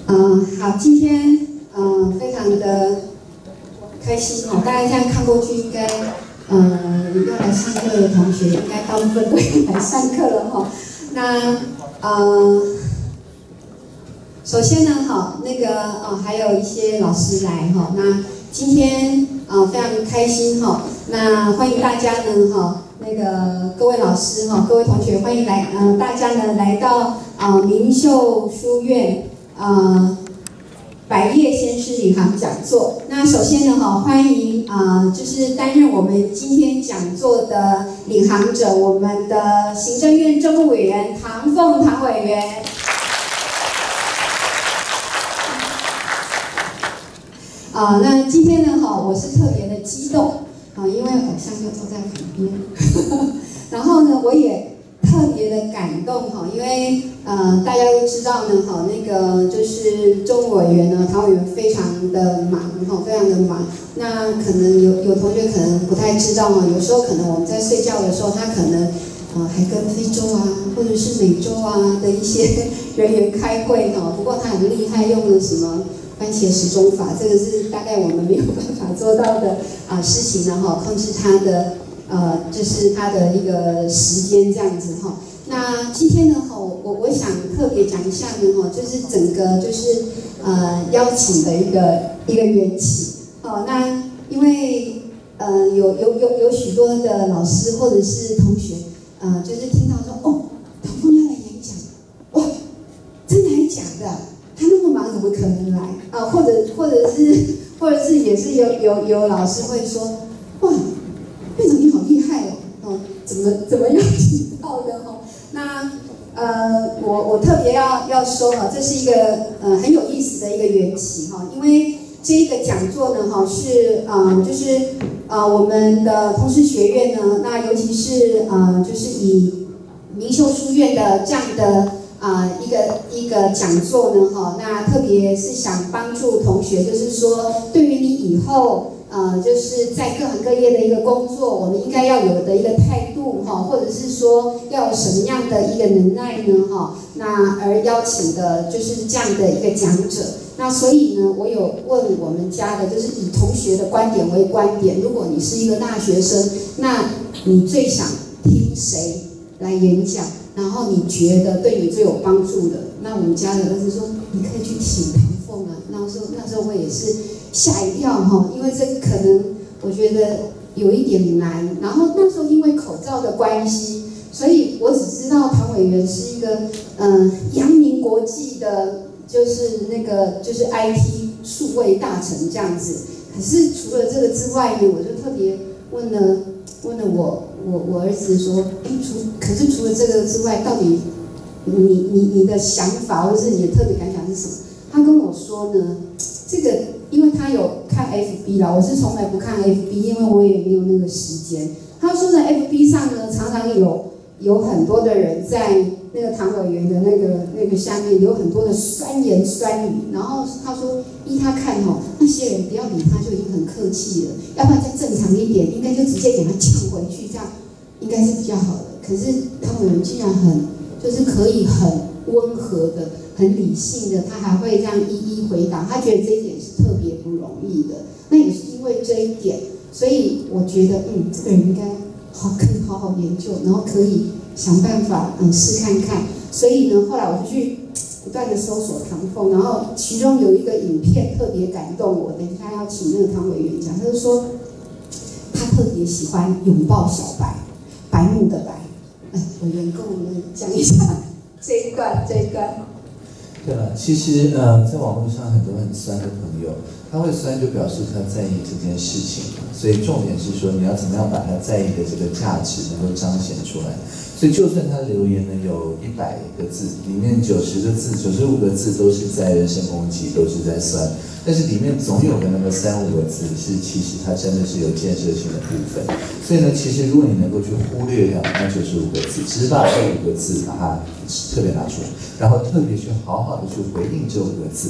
好，今天非常的开心哦，大家现在看过去应该要来上课的同学应该大部分都要来上课了哈。那首先呢，还有一些老师来哈。那今天非常开心哈。那欢迎大家呢各位老师各位同学，欢迎大家呢来到明秀书院百业先师领航讲座。那首先呢欢迎就是担任我们今天讲座的领航者，我们的行政院政务委员唐凤唐委员。那今天呢我是特别的激动因为偶像就坐在旁边，然后呢我也特别的感动因为大家都知道呢就是政务委员呢唐委员非常的忙非常的忙。那可能有同学可能不太知道有时候可能我们在睡觉的时候，他可能还跟非洲或者是美洲的一些人员开会不过他很厉害，用了什么番茄时钟法，这个是大概我们没有办法做到的事情呢控制他的就是他的一个时间这样子那今天呢我想特别讲一下呢就是整个就是邀请的一个缘起那因为有许多的老师或者是同学就是听到说唐凤要来演讲，哇，真的还假的？他那么忙怎么可能来或者是也是有老师会说，哇，院长你好厉害怎么邀请到的那我特别要说这是一个很有意思的一个缘起因为这一个讲座呢是就是我们的通识学院呢，那尤其是就是以明秀书院的这样的一个讲座呢那特别是想帮助同学，就是说对于你以后就是在各行各业的一个工作，我们应该要有的一个态度或者是说要有什么样的一个能耐呢那而邀请的就是这样的一个讲者。那所以呢，我有问我们家的，就是以同学的观点为观点，如果你是一个大学生，那你最想听谁来演讲？然后你觉得对你最有帮助的？那我们家的就是说，你可以去请唐凤那时候我也是吓一跳因为这可能我觉得有一点难。然后那时候因为口罩的关系，所以我只知道唐委员是一个扬名国际的。就是就是 IT 数位大臣这样子，可是除了这个之外呢，我就特别问了我儿子说，可是除了这个之外，到底你的想法或者是你的特别感想是什么？他跟我说呢，这个因为他有看 FB 啦，我是从来不看 FB， 因为我也没有那个时间。他说呢 ，FB 上呢常常有很多的人在那个唐委员的那个下面有很多的酸言酸语，然后他说依他看那些人不要理他就已经很客气了，要不然再正常一点，应该就直接给他呛回去，这样应该是比较好的。可是唐委员竟然就是可以很温和的、很理性的，他还会这样一一回答，他觉得这一点是特别不容易的。那也是因为这一点，所以我觉得这个人应该可以好好研究，然后可以想办法试看看。所以呢，后来我就去不断的搜索唐凤，然后其中有一个影片特别感动我，等一下要请那个唐委员讲，他就说他特别喜欢拥抱小白，白目的白。委员跟我们讲一下这一段。 对了，其实在网络上很多很酸的朋友，他会酸就表示他在意这件事情，所以重点是说你要怎么样把他在意的这个价值能够彰显出来。所以就算他留言呢有100个字，里面90个字、95个字都是在人身攻击，都是在酸，但是里面总有个那么3、5个字是其实它真的是有建设性的部分。所以呢，其实如果你能够去忽略掉那95个字，只是把这5个字把它特别拿出来，然后特别去好好的去回应这5个字。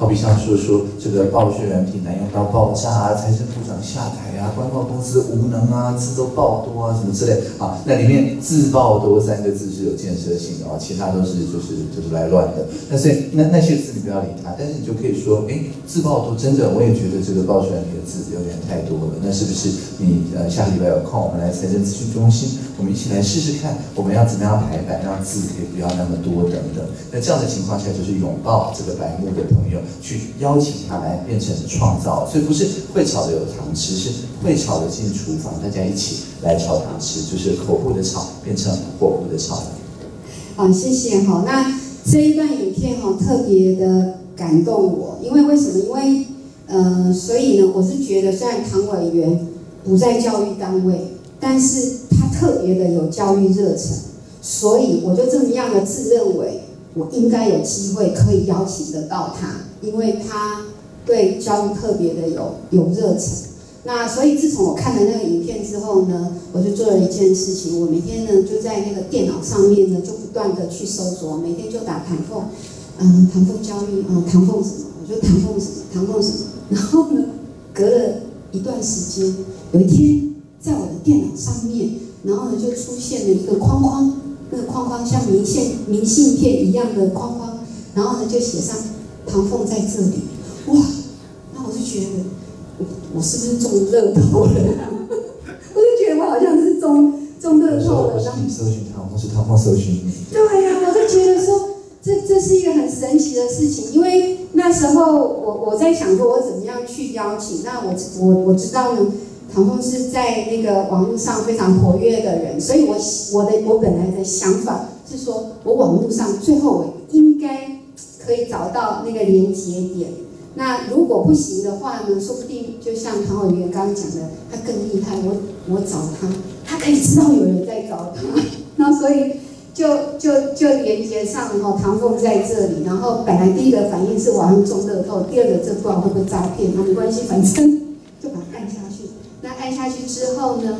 好比像说这个报税软体难用到爆炸啊，财政部长下台啊，关报公司无能啊，字都爆多啊，什么之类啊，那里面字爆多3个字是有建设性的啊，其他都是就是来乱的。那所以那些字你不要理它，但是你就可以说，字爆多，真的我也觉得这个报税软体的字有点太多了，那是不是你下个礼拜有空，我们来财政资讯中心，我们一起来试试看，我们要怎么样排版，让字可以不要那么多等等。那这样的情况下，就是拥抱这个白目的朋友，去邀请他来变成创造，所以不是会炒的有糖吃，是会炒的进厨房，大家一起来炒糖吃，就是口部的炒变成火部的炒。 谢谢哈。那这一段影片特别的感动我，因为为什么？因为所以呢，我是觉得虽然唐委员不在教育单位，但是他特别的有教育热忱，所以我就这么样的自认为，我应该有机会可以邀请得到他，因为他对教育特别的有热忱。那所以自从我看了那个影片之后呢，我就做了一件事情，我每天呢就在那个电脑上面呢就不断的去搜索，每天就打唐凤，唐凤教育，唐凤什么，我就唐凤什么，唐凤什么，然后呢，隔了一段时间，有一天在我的电脑上面，然后呢就出现了一个框框，那个框框像明信片一样的框框，然后呢就写上唐凤在这里，哇，那我就觉得。我是不是中乐透了？我就觉得我好像是中乐透了。 不是你搜寻唐凤，是唐凤搜寻你。 对呀，我就觉得说，这是一个很神奇的事情，因为那时候我在想说，我怎么样去邀请？那我知道呢，唐凤是在那个网络上非常活跃的人，所以我本来的想法是说，我网络上最后我应该可以找到那个连结点。那如果不行的话呢，说不定就像唐委员刚刚讲的，他更厉害。我找他可以知道有人在找他，那所以就连接上了唐凤在这里。然后本来第一个反应是网上中乐透，第二个这不知道会不会诈骗，那没关系，反正就把它按下去。那按下去之后呢，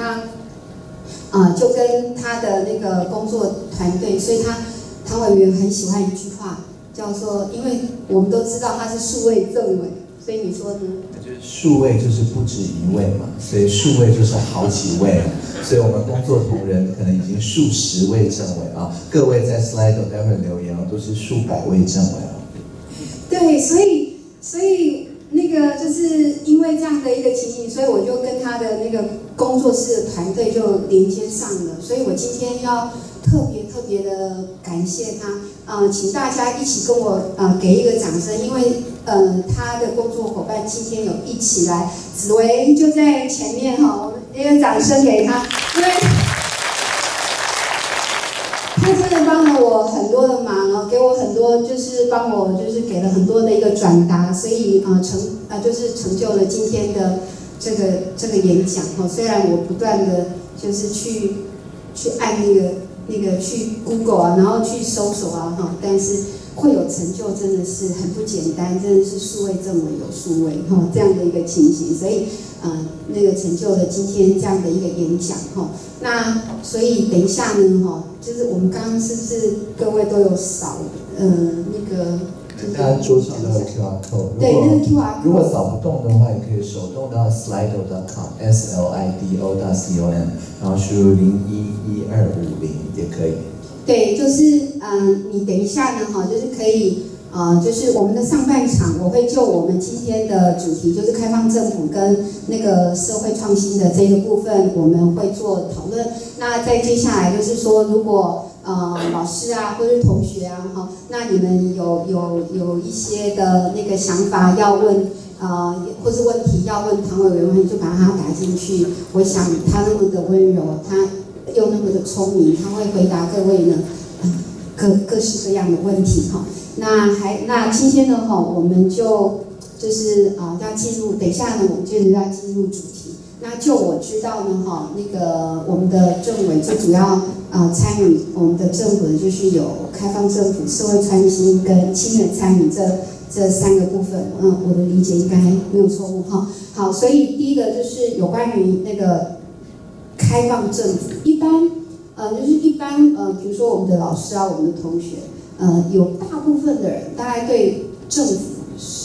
就跟他的那个工作团队，所以唐委员很喜欢一句话。叫做，因为我们都知道他是数位政委，所以你说呢？ 就是数位就是不止一位嘛，所以数位就是好几位，所以我们工作同仁可能已经数10位政委啊。各位在 Slido 待会留言都是数百位政委啊。 对，所以那个就是因为这样的一个情形，所以我就跟他的那个工作室的团队就连接上了，所以我今天要特别的感谢他。请大家一起跟我给一个掌声，因为他的工作伙伴今天有一起来，紫薇就在前面我们一个掌声给他，因为他真的帮了我很多的忙给我很多就是帮我就是给了很多的一个转达，所以就是成就了今天的这个演讲虽然我不断的就是去按那个去 Google 然后去搜索但是会有成就真的是很不简单，真的是数位政委有数位这样的一个情形，所以那个成就了今天这样的一个演讲那所以等一下呢就是我们刚刚是不是各位都有扫那个？ 大家桌上都有 QR code， 对，那个 QR code 如果扫不动的话，也可以手动到 slido.com slido.com， 然后输入011250也可以。 对，就是你等一下呢就是可以就是我们的上半场，我会就我们今天的主题，就是开放政府跟那个社会创新的这个部分，我们会做讨论。那再接下来就是说，如果老师或者同学那你们有一些的那个想法要问或是问题要问唐委员，就把它打进去。我想他那么的温柔，他又那么的聪明，他会回答各位呢各式各样的问题那今天呢我们就是要进入，等一下呢我们就是要进入主题。那就我知道呢那个我们的政委最主要参与我们的政府的就是有开放政府、社会创新跟青年参与这3个部分。我的理解应该没有错误好，所以第一个就是有关于那个开放政府，一般比如说我们的老师我们的同学有大部分的人大概对政府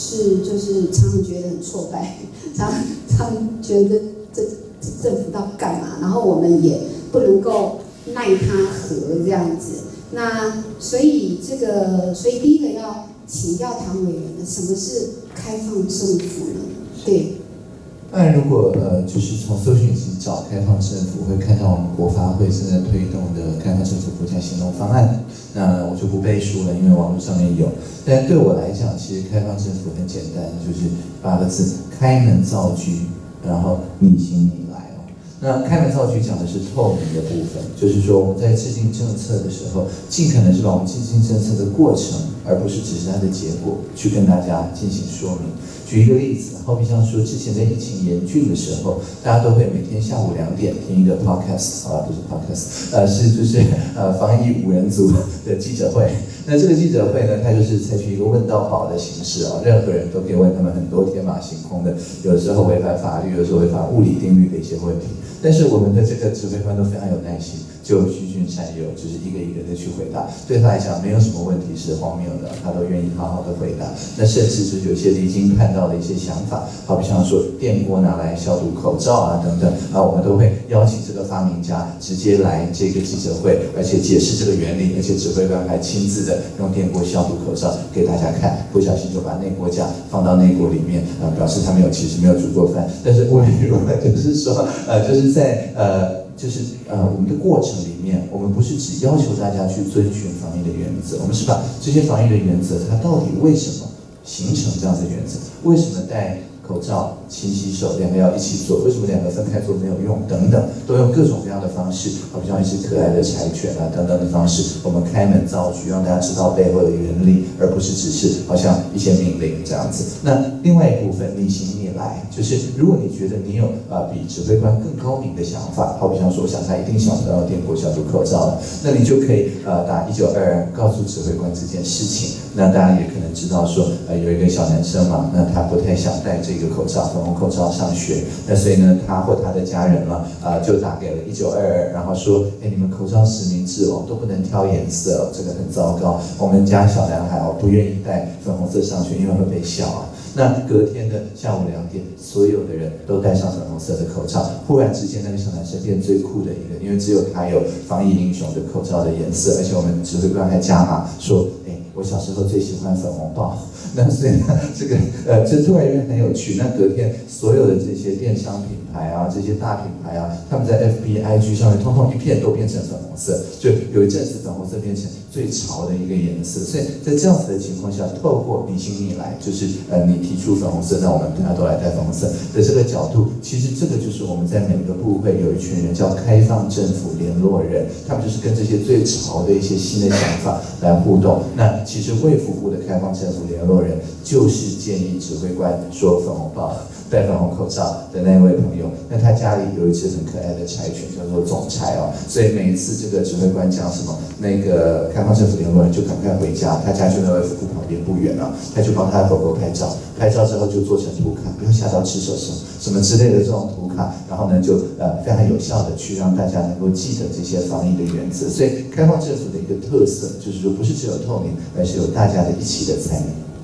是就是常常觉得很挫败，常觉得这政府到底干嘛？然后我们也不能够奈他何这样子。那所以第一个要请教唐委员的，什么是开放政府呢？对。 当然，如果就是从搜寻机找开放政府，会看到我们国发会正在推动的开放政府国家行动方案。那我就不背书了，因为网络上面有。但对我来讲，其实开放政府很简单，就是8个字：开门造车，然后你行你来。那开门造车讲的是透明的部分，就是说我们在制定政策的时候，尽可能是把我们制定政策的过程，而不是只是它的结果，去跟大家进行说明。举一个例子，好比像说之前在疫情严峻的时候，大家都会每天下午2点听一个 podcast， 不是 podcast， 就是防疫5人组的记者会。那这个记者会呢，它就是采取一个问到饱的形式啊，任何人都可以问他们很多天马行空的，有的时候违反法律，有的时候违反物理定律的一些问题。但是我们的这个指挥官都非常有耐心，就虚心善诱，就是一个一个的去回答。对他来讲，没有什么问题是荒谬的，他都愿意好好的回答。那甚至是有些离经叛道的一些想法，好比像说电锅拿来消毒口罩啊等等啊，我们都会邀请这个发明家直接来这个记者会，而且解释这个原理，而且指挥官还亲自的用电锅消毒口罩给大家看，不小心就把内锅架放到内锅里面，表示他其实没有煮过饭。但是无论如何，就是说，就是在我们的过程里面，我们不是只要求大家去遵循防疫的原则，我们是把这些防疫的原则，它到底为什么形成这样的原则？为什么戴口罩、勤洗手2个要一起做？为什么2个分开做没有用？等等，都用各种各样的方式，好比像一只可爱的柴犬啊等等的方式，我们开门造车，让大家知道背后的原理，而不是只是好像一些命令这样子。那另外一部分，你行你来，就是如果你觉得你有比指挥官更高明的想法，好比像说，我想他一定想到电锅消毒口罩了，那你就可以打1922告诉指挥官这件事情。那大家也可能知道说，有一个小男生嘛，那他不太想戴这个口罩，粉红口罩上学，那所以呢，他或他的家人嘛，就打给了1922，然后说，你们口罩实名制哦，都不能挑颜色哦，这个很糟糕。我们家小男孩哦，不愿意戴粉红色上学，因为会被笑啊。那隔天的下午2点，所有的人都戴上粉红色的口罩。忽然之间，那个小男生变最酷的一个，因为只有他有防疫英雄的口罩的颜色，而且我们指挥官还加码说，我小时候最喜欢粉红豹。那所以呢，这突然间很有趣。那隔天所有的这些电商品牌啊，这些大品牌啊，他们在 FB、IG 上面，通通一片都变成粉红色。就有一阵子粉红色变成最潮的一个颜色。所以在这样子的情况下，透过你行你来，就是你提出粉红色，那我们大家都来戴粉红色的这个角度，其实这个就是我们在每个部会有一群人叫开放政府联络人，他们就是跟这些最潮的一些新的想法来互动。那其实卫福部的开放政府联络人就是建议指挥官说粉红豹、戴粉红口罩的那位朋友，那他家里有一只很可爱的柴犬，叫做总柴哦，所以每一次这个指挥官讲什么，那个开放政府联络人就赶快回家，他家就在卫福部旁边不远啊，他就帮他的狗狗拍照，拍照之后就做成图卡，不要吓到吃手手什么之类的这种图卡，然后呢就非常有效的去让大家能够记得这些防疫的原则。所以开放政府的一个特色就是说，不是只有透明，而是有大家的一起的参与。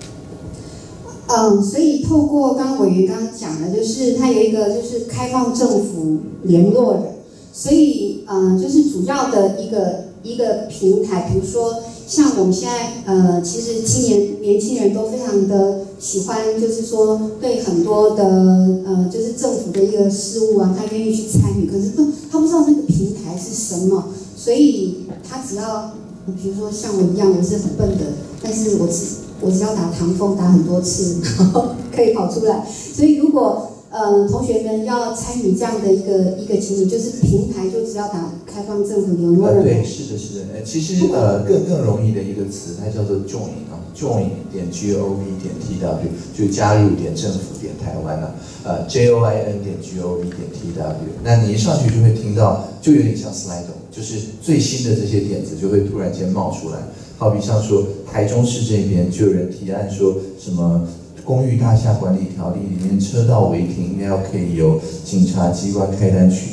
所以透过刚刚委员刚刚讲的，就是它有一个就是开放政府联络人，所以就是主要的一个平台，比如说像我们现在其实今年年轻人都非常的喜欢，就是说对很多的就是政府的一个事务啊，他愿意去参与，可是他不知道那个平台是什么，所以他只要比如说像我一样，我是很笨的，但是我只要打唐风打很多次，然后可以跑出来。所以如果同学们要参与这样的一个情景，就是平台就只要打开放政府联络人。 对，是的，是的。其实更容易的一个词，它叫做 join，join.gov.tw 就加入政府台湾join.gov.tw。那你一上去就会听到，就有点像 Slido， 就是最新的这些点子就会突然间冒出来。好比像说台中市这边就有人提案说什么公寓大厦管理条例里面车道违停应该可以由警察机关开单取缔，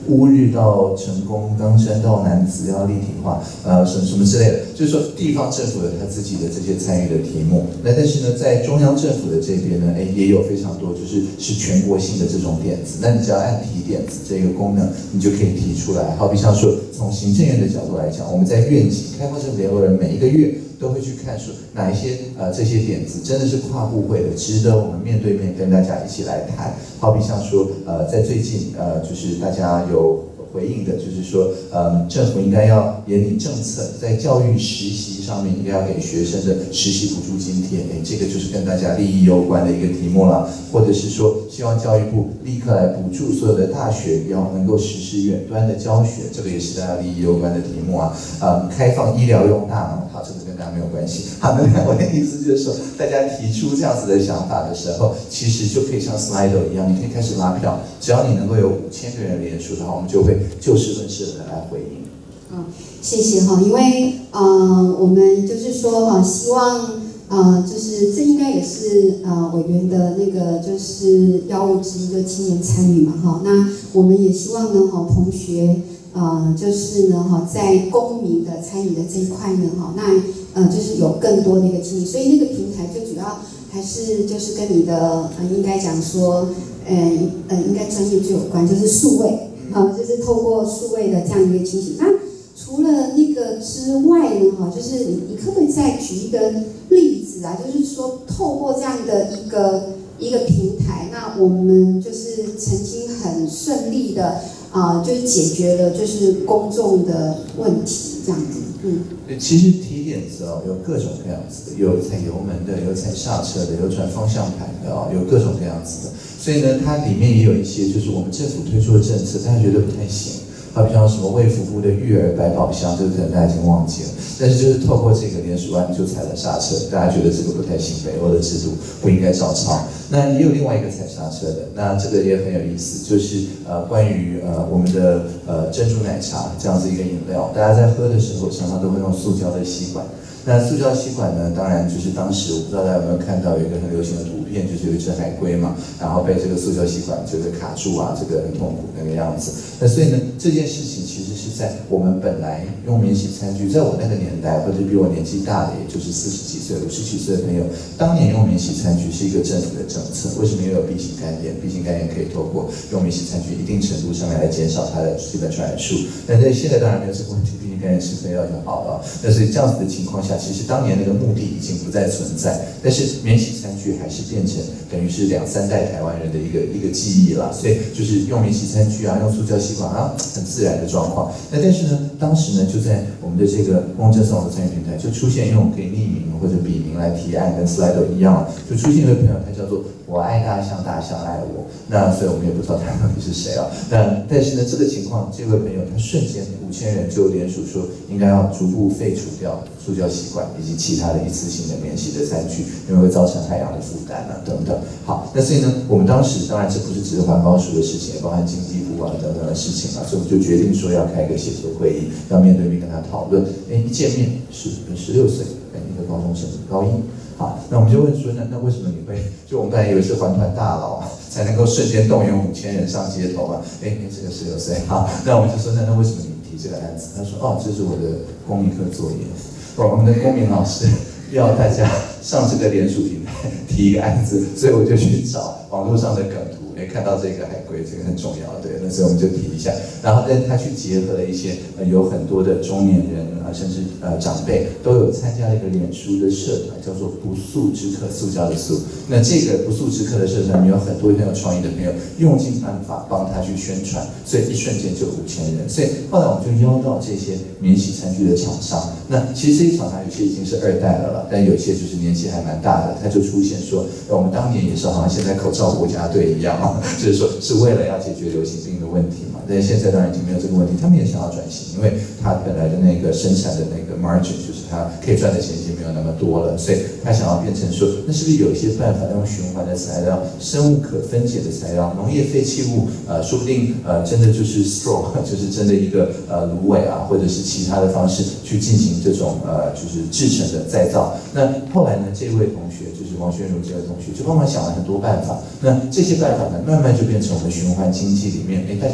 乌日到成功，冈山到楠梓要立体化，什么之类的，就是说地方政府有他自己的这些参与的题目。那但是呢，在中央政府的这边呢，也有非常多是全国性的这种点子。那你只要按提点子这个功能，你就可以提出来。好比像说，从行政院的角度来讲，我们在院级开放政府联络人每一个月都会去看说哪一些这些点子真的是跨部会的，值得我们面对面跟大家一起来谈。好比像说在最近就是大家有回应的，就是说政府应该要严拟政策，在教育实习上面应该要给学生的实习补助津贴，这个就是跟大家利益攸关的一个题目了。或者是说希望教育部立刻来补助所有的大学要能够实施远端的教学，这个也是大家利益攸关的题目啊。开放医疗用大脑，好，这个跟大家没有关系。好，那我的意思就是说，大家提出这样子的想法的时候，其实就可以像 Slido 一样，你可以开始拉票，只要你能够有5000个人联署的话，我们就会就事论事的来回应。 谢谢哈，因为我们就是说希望就是这应该也是委员的那个就是要务之一，就青年参与嘛哈。那我们也希望呢同学就是呢在公民的参与的这一块呢那就是有更多的一个经历，所以那个平台就主要还是就是跟你的应该讲说应该专业最有关，就是数位就是透过数位的这样一个情形。那除了那个之外呢就是你可不可以再举一个例子啊？就是说透过这样的一个平台，那我们就是曾经很顺利的就是解决了就是公众的问题这样子。 其实提点子有各种各样子的，有踩油门的，有踩刹车的，有转方向盘的有各种各样子的。所以呢，它里面也有一些就是我们政府推出的政策，大家觉得不太行。好比像什么卫福部的育儿百宝箱，这个可能大家已经忘记了，但是就是透过这个联署案就踩了刹车，大家觉得这个不太行，北欧的制度不应该照抄。那也有另外一个踩刹车的，那这个也很有意思，就是关于我们的珍珠奶茶这样子一个饮料，大家在喝的时候常常都会用塑胶的吸管。那塑胶吸管呢，当然就是当时我不知道大家有没有看到有一个很流行的图片，就是有一只海龟嘛，然后被这个塑胶吸管就是卡住啊，这个很痛苦那个样子。那所以呢，这件事情其实是在我们本来用免洗餐具，在我那个年代，或者比我年纪大的，也就是40几岁、50几岁的朋友，当年用免洗餐具是一个政府的政策。为什么？因为有 B 型肝炎，B 型肝炎可以透过用免洗餐具一定程度上面来减少它的基本传染数。但在现在当然没有这个问题，B 型肝炎吃飞药就好了。那所以这样子的情况下，其实当年那个目的已经不再存在，但是免洗餐具还是变成等于是2、3代台湾人的一个记忆了。所以就是用免洗餐具啊，用塑胶吸管啊，很自然的状况。那但是呢，当时呢就在我们的这个公共政策网络参与平台就出现，因为我们可以匿名或者笔名来提案，跟 Slido 一样，就出现一位朋友，他叫做我爱大象，大象爱我。那所以我们也不知道他到底是谁啊。那但是呢，这个情况，这位朋友他瞬间5000人就联署说，应该要逐步废除掉塑胶吸管以及其他的一次性的免洗的餐具，因为会造成海洋的负担啊等等。好，那所以呢，我们当时当然这不是只是环保署的事情，也包含经济部啊等等的事情啊，所以我们就决定说要开一个协作会议，要面对面跟他讨论。一见面16岁，一个高中生，高1。好，那我们就问说，那为什么你会？就我们本来以为是环团大佬才能够瞬间动员5000人上街头啊，这个16岁。好，那我们就说，那为什么你提这个案子？他说，这是我的公民课作业。我们的公民老师要大家上这个联署平台提一个案子，所以我就去找网络上的梗图。看到这个海龟，这个很重要，对，那所以我们就提一下，然后但他去结合了一些有很多的中年人甚至长辈都有参加了一个脸书的社团，叫做不速之客，塑胶的塑。那这个不速之客的社团里面有很多很有创意的朋友，用尽办法帮他去宣传，所以一瞬间就5000人。所以后来我们就邀到这些免洗餐具的厂商，那其实这些厂商有些已经是2代了，但有些就是年纪还蛮大的，他就出现说，我们当年也是好像现在口罩国家队一样就是说是为了要解决流行病的问题嘛，但是现在当然已经没有这个问题，他们也想要转型，因为他本来的那个生产的那个 margin 就是他可以赚的钱已经没有那么多了，所以他想要变成说，那是不是有一些办法用循环的材料、生物可分解的材料、农业废弃物，说不定真的就是 straw， 就是真的一个芦苇啊，或者是其他的方式去进行这种就是制成的再造。那后来呢，这位同学就是王宣如这位同学就帮忙想了很多办法，那这些办法呢，慢慢就变成我们循环经济里面，大家为为服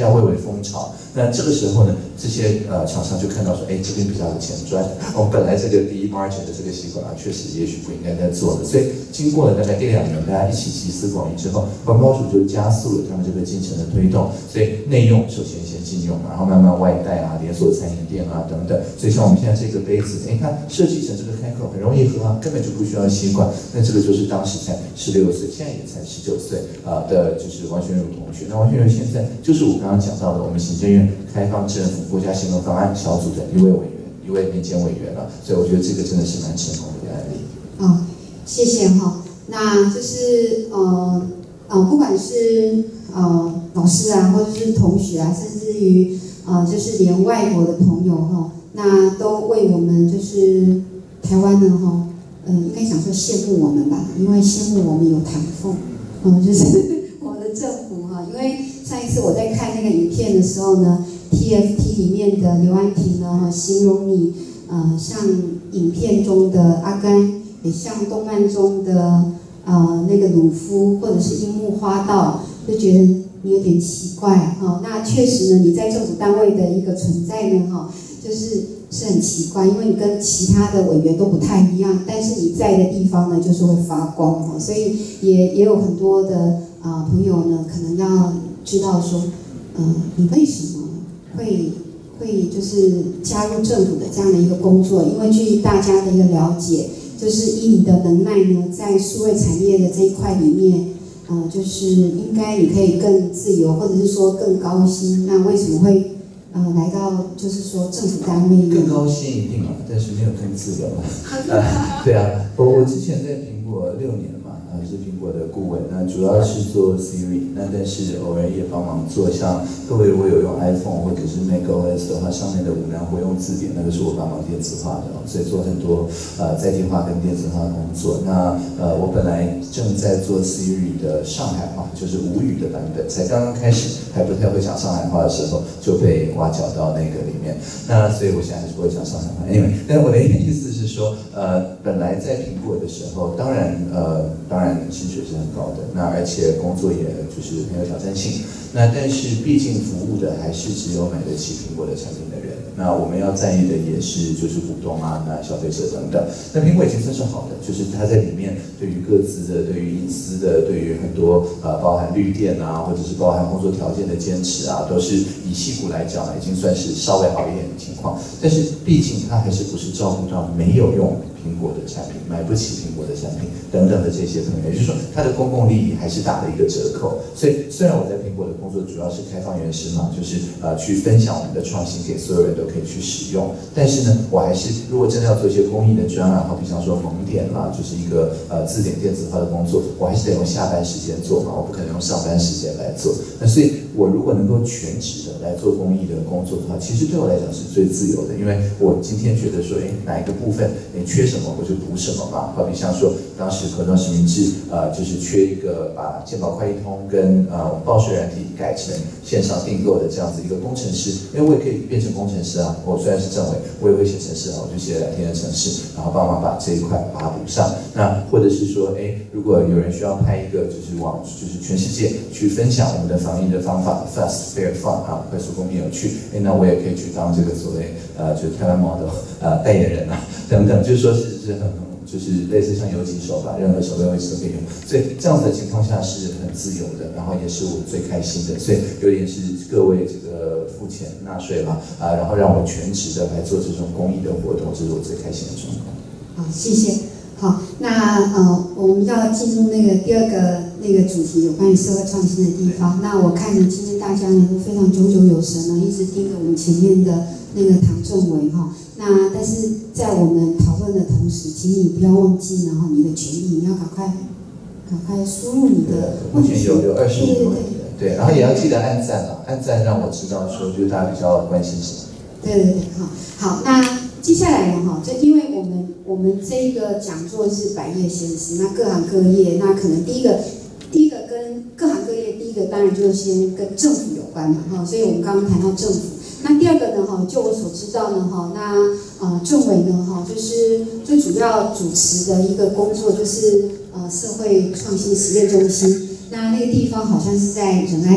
风潮。那这个时候呢，这些厂商就看到说，哎，这边比较有钱赚，我们本来这个低 margin 的这个习惯啊，确实也许不应该再做了。所以经过了大概1-2年，大家一起集思广益之后，环保署就加速了他们这个进程的推动。所以内用首先先禁用，然后慢慢外带啊，连锁餐饮店啊等等。所以像我们现在这个杯子，哎，它设计成这个开口很容易喝啊，根本就不需要吸管。那这个就是当时才16岁，现在也才19岁的，就是王宣儒同学。那王宣儒现在就是我刚刚讲到的，我们行政院开放政府国家行动方案小组的一位民间委员了。所以我觉得这个真的是蛮成功的一个案例。 谢谢哈。那就是不管是老师啊，或者是同学啊，甚至于就是连外国的朋友哈，那都为我们就是台湾呢哈，应该想说羡慕我们吧，因为羡慕我们有唐凤，就是我们的政府哈。因为上一次我在看那个影片的时候呢 ，TFT 里面的刘安婷呢形容你像影片中的阿甘，也像动漫中的那个鲁夫，或者是樱木花道，就觉得你有点奇怪哈。那确实呢，你在政府单位的一个存在呢哈，是很奇怪，因为你跟其他的委员都不太一样，但是你在的地方呢就是会发光哈。所以也有很多的朋友呢，可能要知道说，你为什么会就是加入政府的这样的一个工作？因为据大家的一个了解，就是以你的能耐呢，在数位产业的这一块里面，就是应该你可以更自由，或者是说更高薪。那为什么会来到就是说政府单位？ 更高薪一定但是没有更自由对啊，我之前在苹果6年嘛，是苹果的顾问，那主要是做 Siri， 那但是偶尔也帮忙做像各位如果有用 iPhone 或者是 macOS 的话，上面的无难活用字典，那个是我帮忙电子化的，所以做很多在地化跟电子化的工作。那我本来正在做 Siri 的上海话，就是无语的版本，才刚刚开始，还不太会讲上海话的时候，就被挖角到那个里面。那所以我现在还是不会讲上海话。Anyway， 但我的意思是说，本来在苹果的时候，当然薪水是很高的，那而且工作也就是很有挑战性。那但是毕竟服务的还是只有买得起苹果的产品的人。那我们要在意的也是就是股东啊，那消费者等等。那苹果已经算是好的，就是它在里面对于各自的、对于隐私的、对于很多包含绿电啊，或者是包含工作条件的坚持啊，都是以矽谷来讲已经算是稍微好一点的情况。但是毕竟它还是不是照顾到没有用苹果的产品、买不起苹果的产品等等的这些朋友，也就是说它的公共利益还是打了一个折扣。所以虽然我在苹果的工作主要是开放原始码，就是去分享我们的创新给所有人都可以去使用，但是呢，我还是如果真的要做一些公益的专案，好比方说蒙点啦，就是一个字典电子化的工作，我还是得用下班时间做嘛，我不可能用上班时间来做。那所以我如果能够全职的来做公益的工作的话，其实对我来讲是最自由的，因为我今天觉得说，哪一个部分缺什么我就补什么嘛。好比像说当时科庄实名制就是缺一个把健保快易通跟报税软体改成线上订购的这样子一个工程师，因为我也可以变成工程师啊，我虽然是政委，我也会写程式啊，我就写2天的程式，然后帮忙把这一块把它补上。那或者是说，如果有人需要拍一个就是全世界去分享我们的防疫的方法 ，fast fair fun 快速公平有趣，那我也可以去当这个所谓就是台湾 model 代言人啊等等，就是说是很就是类似像游击手吧，任何手边位置都可以用，所以这样子的情况下是很自由的，然后也是我最开心的，所以有点是各位这个付钱纳税嘛然后让我全职的来做这种公益的活动，这是我最开心的状况。 好，谢谢。好，那我们要进入那个第二个那个主题，有关于社会创新的地方。那我看呢，今天大家呢都非常久久有神呢，一直盯着我们前面的那个唐仲维哈。那但是在我们讨论的同时，请你不要忘记，然后你的权益，你要赶快输入你的问题。 目前有25个问题，对，然后也要记得按赞啊，按赞让我知道说就是大家比较关心什么。 对，好，那接下来呢哈，就因为我们这一个讲座是百业先师，那各行各业，那可能第一个跟各行各业，第一个当然就是先跟政府有关嘛哈，所以我们刚刚谈到政府。那第二个呢哈，就我所知道呢哈，那仲维呢哈，就是最主要主持的一个工作就是社会创新实验中心，那个地方好像是在仁爱路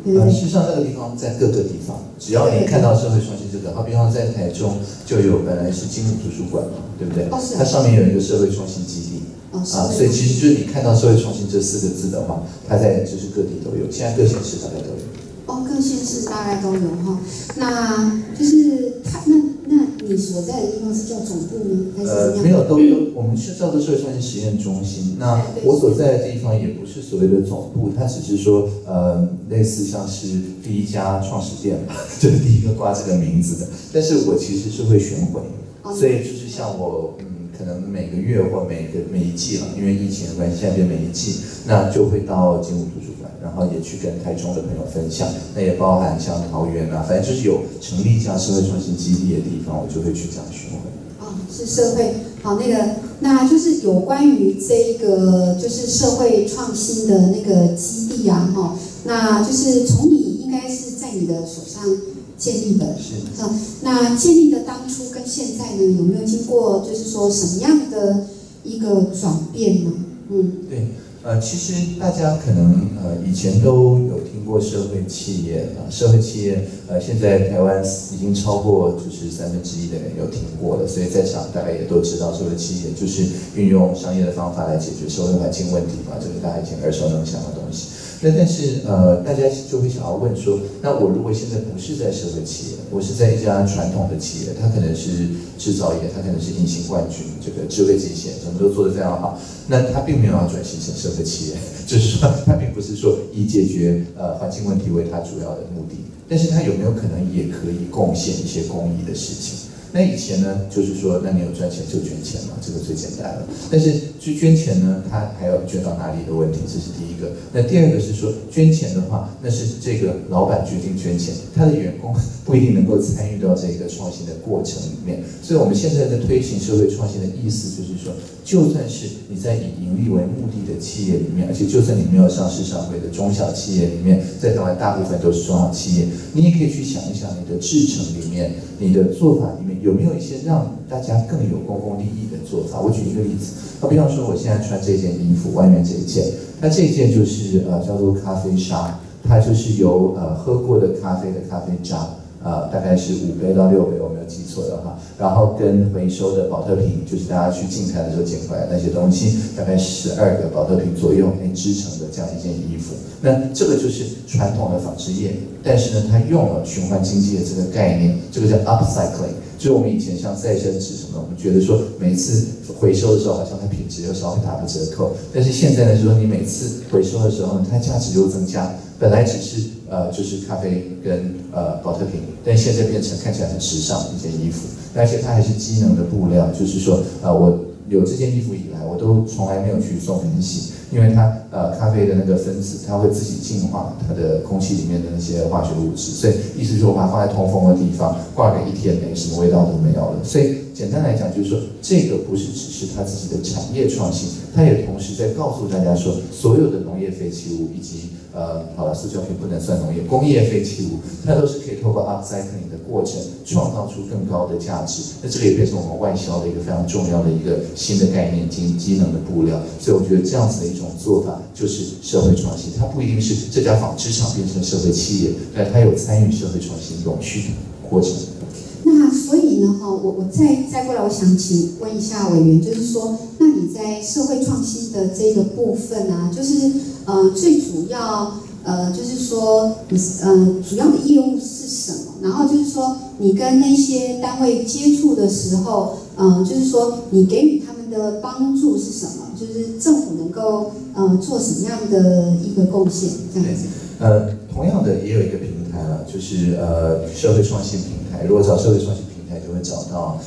对不对？ 事实上，那个地方在各个地方，只要你看到社会创新这个，好比方在台中就有本来是金武图书馆嘛，对不对？ 哦，是啊。 它上面有一个社会创新基地。所以其实就是你看到社会创新这4个字的话，它在就是各地都有，现在各县市大概都有。 各县市大概都有哈。那就是它那你所在的地方是叫总部呢，还是怎么样？ 没有，都我们是叫做社会创新实验中心。那我所在的地方也不是所谓的总部，它只是说类似像是第一家创始店吧，就是第一个挂这个名字的。但是我其实是会巡回，所以就是像我可能每个月或每一季了，因为疫情的关系，现在变每一季，那就会到金武图书馆，然后也去跟台中的朋友分享，那也包含像桃园啊，反正就是有成立这样社会创新基地的地方，我就会去这样巡回。 是社会好，那就是有关于这一个就是社会创新的那个基地啊，那就是从你应该是在你的手上建立的， 是。 那建立的当初跟现在呢，有没有经过就是说什么样的一个转变呢？ 对，其实大家可能以前都有听过社会企业社会企业现在台湾已经超过就是1/3的人有听过了，所以在场大概也都知道社会企业就是运用商业的方法来解决社会环境问题嘛，这个大家以前耳熟能详的东西。但是大家就会想要问说，那我如果现在不是在社会企业，我是在一家传统的企业，它可能是制造业，它可能是隐形冠军，这个智慧机械什么都做得非常好，那它并没有要转型成社会企业，就是说它并不是说以解决环境问题为它主要的目的，但是它有没有可能也可以贡献一些公益的事情？那以前呢，就是说，那你有赚钱就捐钱嘛，这个最简单了。但是去捐钱呢，它还有捐到哪里的问题，这是第一个。那第二个是说，捐钱的话，那是这个老板决定捐钱，他的员工不一定能够参与到这个创新的过程里面。所以我们现在在推行社会创新的意思就是说，就算是你在以盈利为目的的企业里面，而且就算你没有上市上柜的中小企业里面，在台湾大部分都是中小企业，你也可以去想一想你的制程里面，你的做法里面有没有一些让大家更有公共利益的做法。我举一个例子，比方说我现在穿这件衣服，外面这一件，它这一件就是叫做咖啡沙，它就是由喝过的咖啡的咖啡渣。大概是5杯到6杯，我没有记错的话，然后跟回收的保特瓶，就是大家去净滩的时候捡回来那些东西，大概12个保特瓶左右织成的这样一件衣服。那这个就是传统的纺织业，但是呢，它用了循环经济的这个概念，这个叫 upcycling。就是我们以前像再生纸什么的，我们觉得说每次回收的时候，好像它品质又稍微打个折扣，但是现在呢，就是说你每次回收的时候呢，它价值又增加，本来只是就是咖啡跟保特瓶，但现在变成看起来很时尚的一件衣服，而且它还是机能的布料，就是说我有这件衣服以来，我都从来没有去送分析，因为它咖啡的那个分子，它会自己净化它的空气里面的那些化学物质，所以意思就是我把它放在通风的地方，挂个1天，什么味道都没有了。所以简单来讲，就是说这个不是只是它自己的产业创新，它也同时在告诉大家说，所有的农业废弃物以及好了，塑胶瓶不能算农业，工业废弃物，它都是可以透过 upcycling 的过程创造出更高的价值。那这个也变成我们外销的一个非常重要的一个新的概念，机能的布料。所以我觉得这样子的一种做法就是社会创新，它不一定是这家纺织厂变成社会企业，但它有参与社会创新永续的过程。 那所以呢，我再过来，我想请问一下委员，就是说，那你在社会创新的这个部分啊，就是最主要就是说主要的业务是什么？然后就是说，你跟那些单位接触的时候，就是说你给予他们的帮助是什么？就是政府能够做什么样的一个贡献？这样子。 同样的也有一个平台了，就是社会创新平台。如果找社会创新平台，就会找到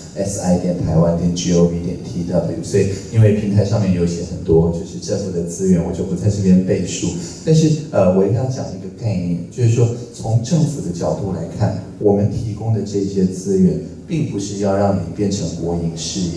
si.taiwan.gov.tw。所以因为平台上面有写很多就是政府的资源，我就不在这边背书。但是我一定要讲一个概念，就是说从政府的角度来看，我们提供的这些资源，并不是要让你变成国营事业。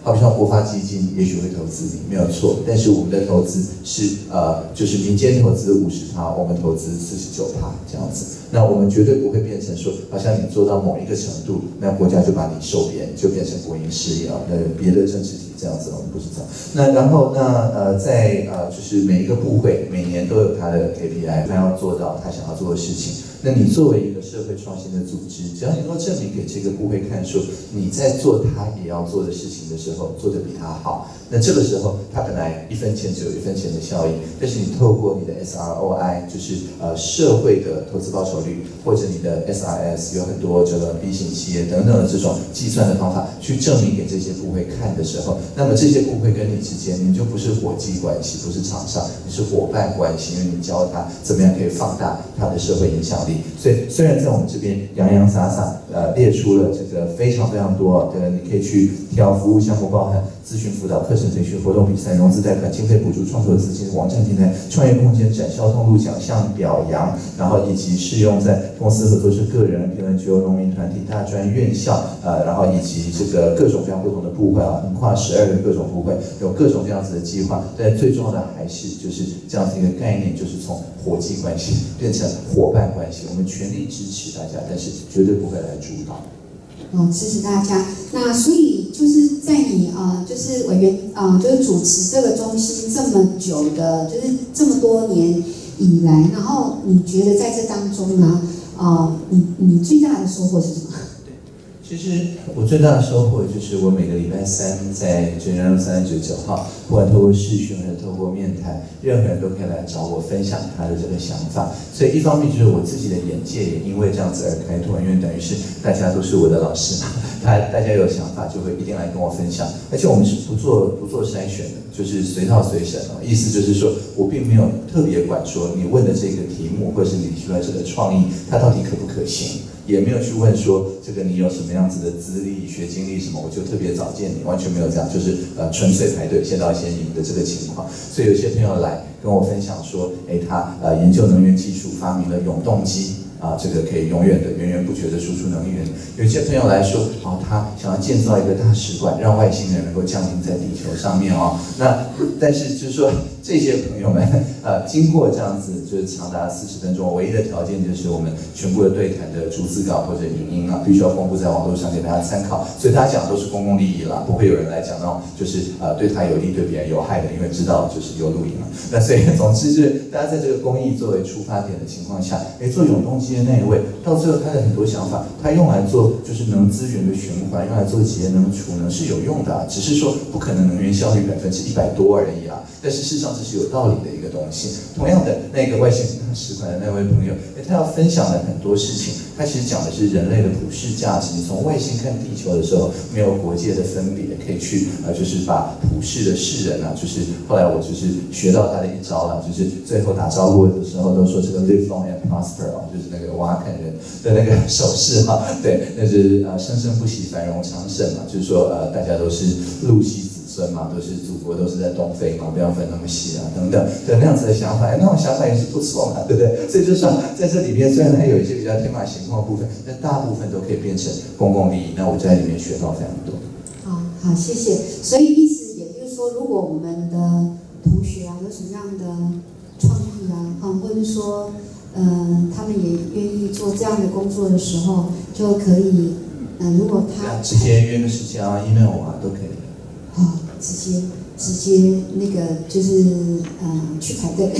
好比像国发基金，也许会投资你，没有错。但是我们的投资是就是民间投资50%，我们投资49%这样子。那我们绝对不会变成说，好像你做到某一个程度，那国家就把你收编，就变成国营事业啊，别的政治体这样子，我们不是这样。那然后在就是每一个部会每年都有它的 KPI， 他要做到他想要做的事情。那你作为一个社会创新的组织，只要能够证明给这个部会看说你在做他也要做的事情的时候，做得比他好，那这个时候他本来1分钱只有1分钱的效益，但是你透过你的 SROI， 就是社会的投资报酬率，或者你的 SRS 有很多这个 B 型企业等等的这种计算的方法，去证明给这些部会看的时候，那么这些部会跟你之间，你就不是伙计关系，不是厂商，你是伙伴关系，因为你教他怎么样可以放大他的社会影响力。所以虽然在我们这边洋洋洒洒列出了这个非常非常多的，你可以去挑服务项目，包含咨询辅导、课程培训、活动比赛、融资贷款、经费补助、创投资金、网站平台、创业空间、展销通路、奖项表扬，然后以及适用在公司合作社、个人、评论机构、农民团体、大专院校，然后以及这个各种各样不同的部会横跨12个各种部会，有各种这样子的计划。但最重要的还是就是这样子一个概念，就是从伙计关系变成伙伴关系。我们全力支持大家，但是绝对不会来主导。 支持大家。那所以就是在你就是委员就是主持这个中心这么久的，就是这么多年以来，然后你觉得在这当中呢，你最大的收获是什么？ 其实我最大的收获就是我每个礼拜三在9月3日9号，不管透过视讯还是透过面谈，任何人都可以来找我分享他的这个想法。所以一方面就是我自己的眼界也因为这样子而开拓，因为等于是大家都是我的老师嘛，大家有想法就会一定来跟我分享，而且我们是不做筛选的，就是随到随审哦。意思就是说我并没有特别管说你问的这个题目或是你提出来这个创意，它到底可不可行。也没有去问说这个你有什么样子的资历、学经历什么，我就特别找见你，完全没有这样，就是纯粹排队先到先赢的这个情况。所以有些朋友来跟我分享说，他研究能源技术，发明了永动机。这个可以永远的、源源不绝的输出能源。有些朋友来说，他想要建造一个大使馆，让外星人能够降临在地球上面哦。那但是就是说，这些朋友们，经过这样子就是长达40分钟，唯一的条件就是我们全部的对谈的逐字稿或者影音必须要公布在网络上给大家参考。所以大家讲都是公共利益啦，不会有人来讲那种就是对他有利、对别人有害的，因为知道就是有录影嘛。那所以总之就是大家在这个公益作为出发点的情况下，做永动机的那一位，到最后他的很多想法，他用来做就是能资源的循环，用来做节能储能是有用的只是说不可能能源效率100%多而已但是事实上这是有道理的一个东西。同样的，那个外星大使馆的那位朋友，他要分享的很多事情，他其实讲的是人类的普世价值。你从外星看地球的时候，没有国界的分别，可以去就是把普世的世人就是后来我就是学到他的一招了，就是最后打招呼的时候都说这个 live long and prosper 就是那个瓦肯人的那个手势对，那是生生不息，繁荣昌盛嘛，就是说大家都是露西子孙嘛，都是祖国都是在东非嘛，不要分那么细等等的那样子的想法，那种想法也是不错嘛，对不对？所以就是说在这里边虽然它有一些比较天马行空的部分，但大部分都可以变成公共利益。那我在里面学到非常多。 好，谢谢。所以意思也就是说，如果我们的同学有什么样的创意或者说他们也愿意做这样的工作的时候，就可以如果他直接约个时间email 我都可以。 直接那个就是去排队。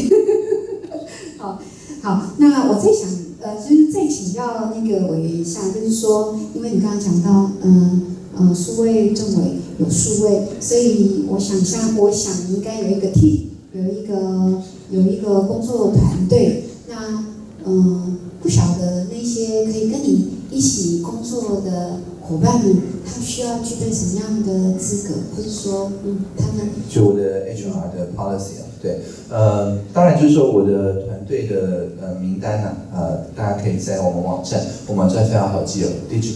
好，那我在想就是再请教那个委员一下，就是说，因为你刚刚讲到数位政委有数位，所以我想你应该有一个 team， 有一个工作团队。那不晓得那些可以跟你一起工作的伙伴们，他们需要具备什么样的资格，或者说他们就我的 HR 的 policy对，当然就是说我的团队队的名单呢，大家可以在我们网站非常好记哦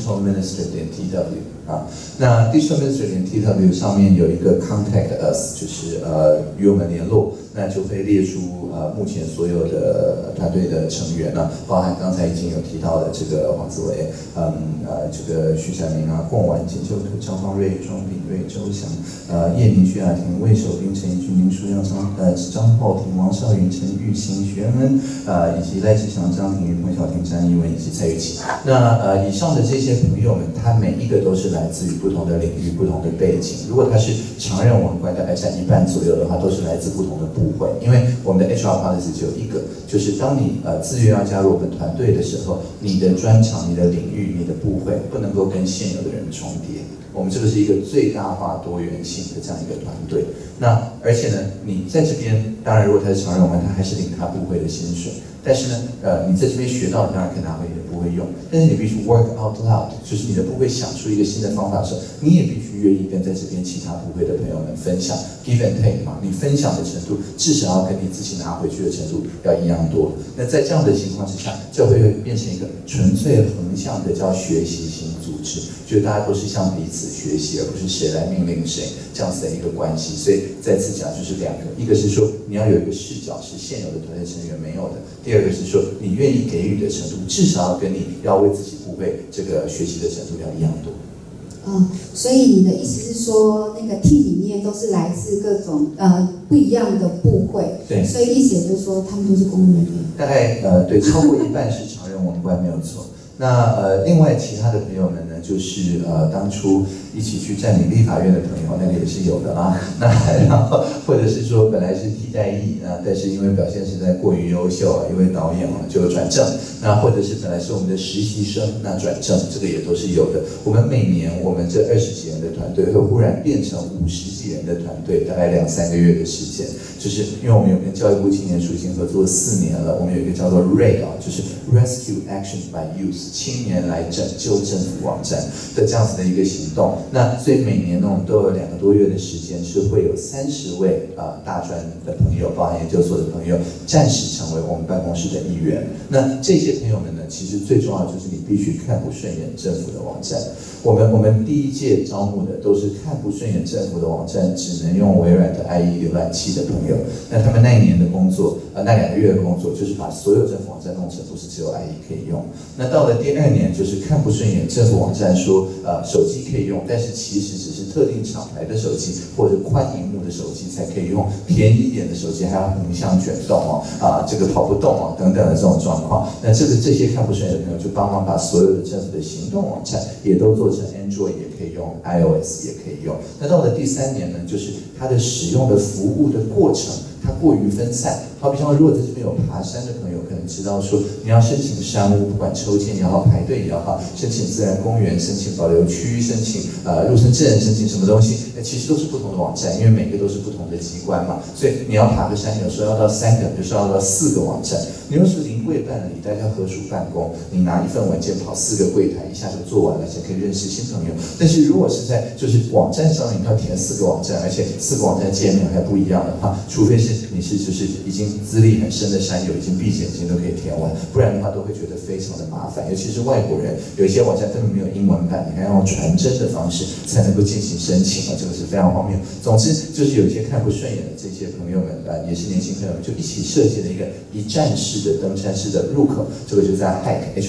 ，digitalminister.tw 啊。那 digitalminister.tw 上面有一个 contact us， 就是与我们联络，那就会列出目前所有的团队的成员呢，包含刚才已经有提到的这个黄子维，这个徐彩明啊，贡丸、简秀图、张方瑞、庄炳瑞、周翔，叶明、徐雅婷、魏守斌、陈奕迅、林书阳、张浩庭、王少云、陈玉兴、徐恩，以及赖志祥、张庭瑜、彭晓婷、张艺文以及蔡玉琪。那以上的这些朋友们，他每一个都是来自于不同的领域、不同的背景。如果他是常任文官，大概占1半左右的话，都是来自不同的部会。因为我们的 HR policy 只有一个，就是当你自愿要加入我们团队的时候，你的专长、你的领域、你的部会不能够跟现有的人重叠。我们这个是一个最大化多元性的这样一个团队。那而且呢，你在这边，当然如果他是常任文官，他还是领他部会的薪水。但是呢，你在这边学到的当然可能也不会用，但是你必须 work out loud， 就是你的部会想出一个新的方法的时候，你也必须愿意跟在这边其他部会的朋友们分享 ，give and take 嘛，你分享的程度至少要跟你自己拿回去的程度要一样多。那在这样的情况之下，就会变成一个纯粹横向的叫学习型组织，就是大家都是向彼此学习，而不是谁来命令谁这样子的一个关系。所以再次讲就是两个，一个是说你要有一个视角是现有的团队成员没有的，第二个是说你愿意给予的程度至少要跟你要为自己部会这个学习的程度要一样多。 所以你的意思是说，那个 team 里面都是来自各种不一样的部会， 对， 所以意思也就是说，他们都是公务人员。 大概对，超过1半是常任文官没有错。那另外其他的朋友们呢，就是当初一起去占领立法院的朋友，那个也是有的啊。那然后或者是说本来是替代役啊，但是因为表现实在过于优秀啊，一位导演就转正。那或者是本来是我们的实习生，那转正，这个也都是有的。我们每年我们这20几人的团队会忽然变成50几人的团队，大概2-3个月的时间，就是因为我们有跟教育部青年署已经合作4年了，我们有一个叫做 RAID 啊，就是 Rescue Action by Youth， 青年来拯救政府网站的这样子的一个行动。那所以每年呢，我们都有2个多月的时间，是会有30位大专的朋友，包含研究所的朋友，暂时成为我们办公室的一员。那这些朋友们呢，其实最重要的就是你必须看不顺眼政府的网站。我们第1届招募的都是看不顺眼政府的网站，只能用微软的 IE 浏览器的朋友。那他们那1年的工作，那2个月的工作，就是把所有政府网站弄成不是只有 IE 可以用。那到了第2年，就是看不顺眼政府网站说手机可以用，但是其实只是特定厂牌的手机或者宽荧幕的手机才可以用，便宜一点的手机还要横向卷动这个跑不动等等的这种状况。那这些看不顺眼的朋友就帮忙把所有的政府的行动网站也都做成 Android 也可以用 ，iOS 也可以用。那到了第3年呢，就是它的使用的服务的过程，它过于分散。好比像如果在这边有爬山的朋友，可能知道说，你要申请山屋，不管抽签也好，排队也好，申请自然公园、申请保留区、申请入城证、申请什么东西，其实都是不同的网站，因为每个都是不同的机关嘛，所以你要爬个山，有时候要到3个，有时候要到4个网站。你要是临柜办理，大家合署办公，你拿1份文件跑4个柜台，一下就做完了，才可以认识新朋友。但是如果是在就是网站上面要填4个网站，而且4个网站界面还不一样的话，除非是你是就是已经资历很深的山友，已经必检经都可以填完，不然的话都会觉得非常的麻烦。尤其是外国人，有一些网站根本没有英文版，你还要用传真的方式才能够进行申请这个是非常荒谬。总之就是有一些看不顺眼的这些朋友们也是年轻朋友们，就一起设计了一个一站式的登山式的入口，这个就在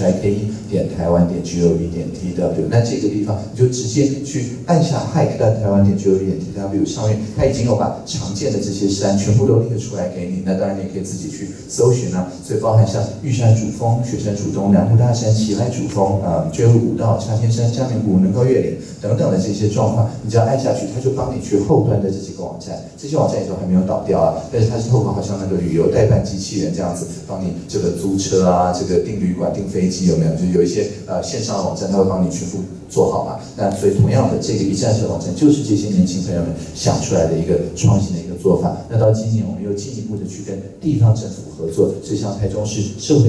hike.gov.tw。那这个地方你就直接去按下 hike.taiwan.gov.tw 上面，它已经有把常见的这些山全部都列出来给你。那当然你也可以自己去搜寻所以包含像玉山主峰、雪山主峰、南湖大山、奇来主峰、觉悟古道、插天山、嘉明湖、能高越岭等等的这些状况，你只要按下去，它就帮你去后端的这几个网站，这些网站也都还没有倒掉但是它是透过好像那个旅游代办机器人这样子，帮你这个租车这个订旅馆、订飞机有没有？就有一些线上的网站，它会帮你全部做好嘛。那所以同样的，这个一站式网站就是这些年轻朋友们想出来的一个创新的一个做法。那到今年，我们又进一步的去跟地方政府合作，就像台中市社会局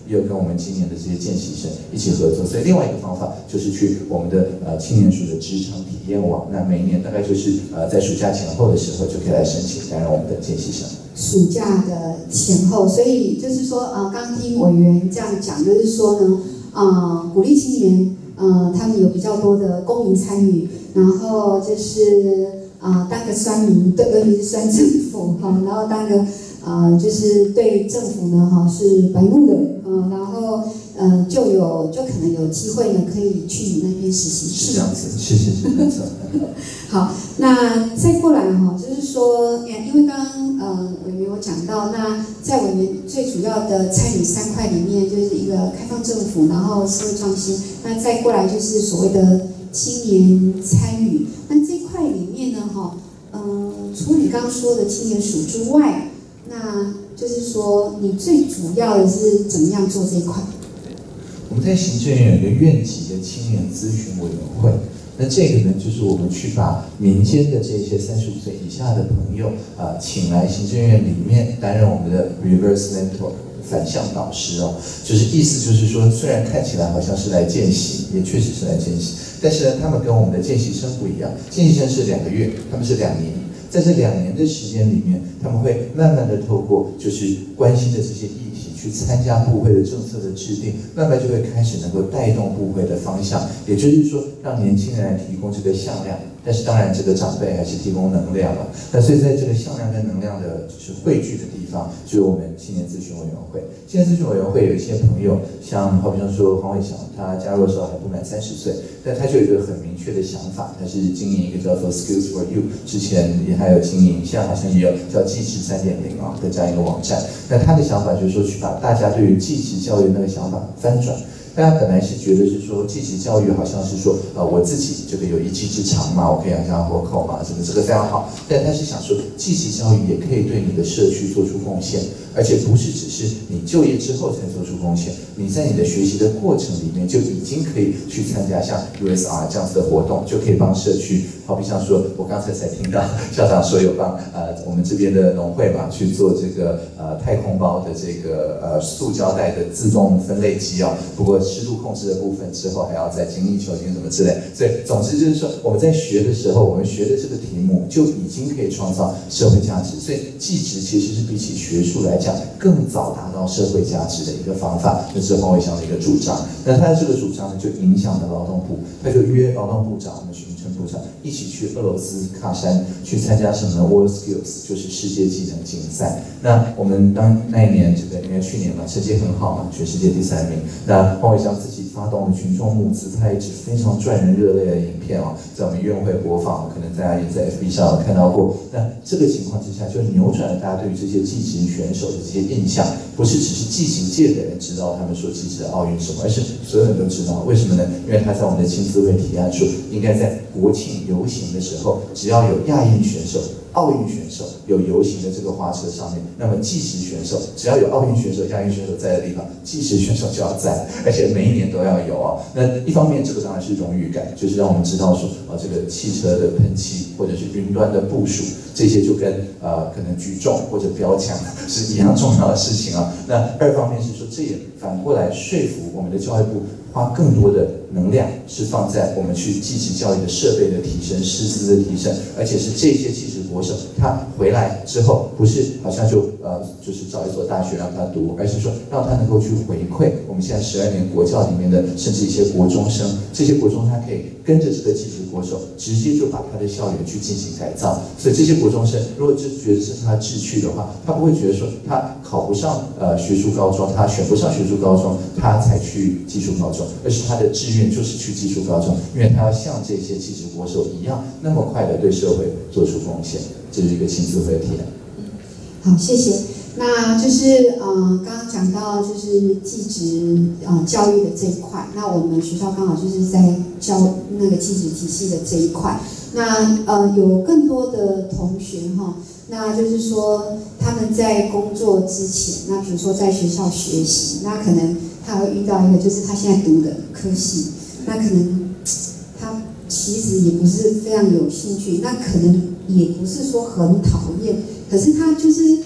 也有跟我们今年的这些见习生一起合作。所以另外一个方法就是去我们的青年署的职场体验网，那每一年大概就是在暑假前后的时候就可以来申请担任我们的见习生。 暑假的前后，所以就是说刚刚听委员这样讲，就是说呢，鼓励青年他们有比较多的公民参与，然后就是当个酸民，对，尤其是酸政府哈，然后当个就是对政府呢是白目的然后就可能有机会呢可以去你那边实习， 是这样子，是没错。 好，那再过来就是说，因为刚刚委员有讲到，那在委员最主要的参与3块里面，就是一个开放政府，然后社会创新，那再过来就是所谓的青年参与。那这块里面呢，除了你刚刚说的青年署之外，那就是说你最主要的是怎么样做这一块？ 我们在行政院有一个院级的青年咨询委员会。那这个呢，就是我们去把民间的这些35岁以下的朋友请来行政院里面担任我们的 reverse mentor 反向导师就是意思就是说，虽然看起来好像是来见习，也确实是来见习，但是呢，他们跟我们的见习生不一样，见习生是2个月，他们是2年，在这2年的时间里面，他们会慢慢的透过就是关心的这些议题，去参加部会的政策的制定，慢慢就会开始能够带动部会的方向，也就是说，让年轻人来提供这个向量。但是当然，这个长辈还是提供能量了。那所以在这个向量跟能量的就是汇聚的地方，就是我们青年咨询委员会。青年咨询委员会有一些朋友，像好比像说黄伟翔，他加入的时候还不满30岁，但他就有一个很明确的想法，他是经营一个叫做 Skills for You， 之前也还有经营，现在好像也有叫技职3.0的这样一个网站。那他的想法就是说，去把大家对于技职教育那个想法翻转。大家本来是觉得是说技职教育好像是说我自己这个有一技之长嘛，我可以养家活口嘛，这个非常好。但他是想说技职教育也可以对你的社区做出贡献，而且不是只是你就业之后才做出贡献，你在你的学习的过程里面就已经可以去参加像 USR 这样子的活动，就可以帮社区。好比像说，我刚才才听到校长说有帮我们这边的农会嘛去做这个太空包的这个塑胶袋的自动分类机不过湿度控制的部分之后还要再精益求精什么之类，所以总之就是说我们在学的时候，我们学的这个题目就已经可以创造社会价值，所以技职其实是比起学术来讲更早达到社会价值的一个方法，这是黄伟翔的一个主张。那他的这个主张呢，就影响了劳动部，他就约劳动部长我们许明成部长一起去俄罗斯喀山去参加什么呢 World Skills， 就是世界技能竞赛。那我们那一年因为去年嘛成绩很好嘛，全世界第3名。那黄伟翔自己发动了群众募资，他一支非常赚人热泪的影片在我们院会播放，可能大家也在 FB 上有看到过。那这个情况之下，就扭转了大家对于这些技职选手的这些印象，不是只是技职界的人知道他们说技职的奥运什么，而是所有人都知道。为什么呢？因为他在我们的青咨会提案说，应该在国庆游行的时候，只要有亚运选手、奥运选手有游行的这个花车上面，那么技职选手只要有奥运选手、亚运选手在的地方，技职选手就要在，而且每一年都要有那一方面，这个当然是荣誉感，就是让我们知道说这个汽车的喷漆或者是云端的部署，这些就跟可能举重或者标枪是一样重要的事情那二方面是说，这也反过来说服我们的教育部花更多的能量是放在我们去技职教育的设备的提升、师资的提升，而且是这些技职国手他回来之后，不是好像就是找一所大学让他读，而是说让他能够去回馈我们现在12年国教里面的，甚至一些国中生，这些国中他可以跟着这个技职国手，直接就把他的校园去进行改造。所以这些国中生如果就觉得这是他志趣的话，他不会觉得说他考不上学术高中，他选不上学术高中，他才去技术高中，而是他的志愿就是去技术高中，因为他要像这些技职国手一样，那么快的对社会做出贡献。这是一个青咨会的提案。 好，谢谢。那就是刚刚讲到就是技职教育的这一块，那我们学校刚好就是在教那个技职体系的这一块。那有更多的同学那就是说他们在工作之前，那比如说在学校学习，那可能他会遇到一个就是他现在读的科系，那可能他其实也不是非常有兴趣，那可能也不是说很讨厌，可是他就是还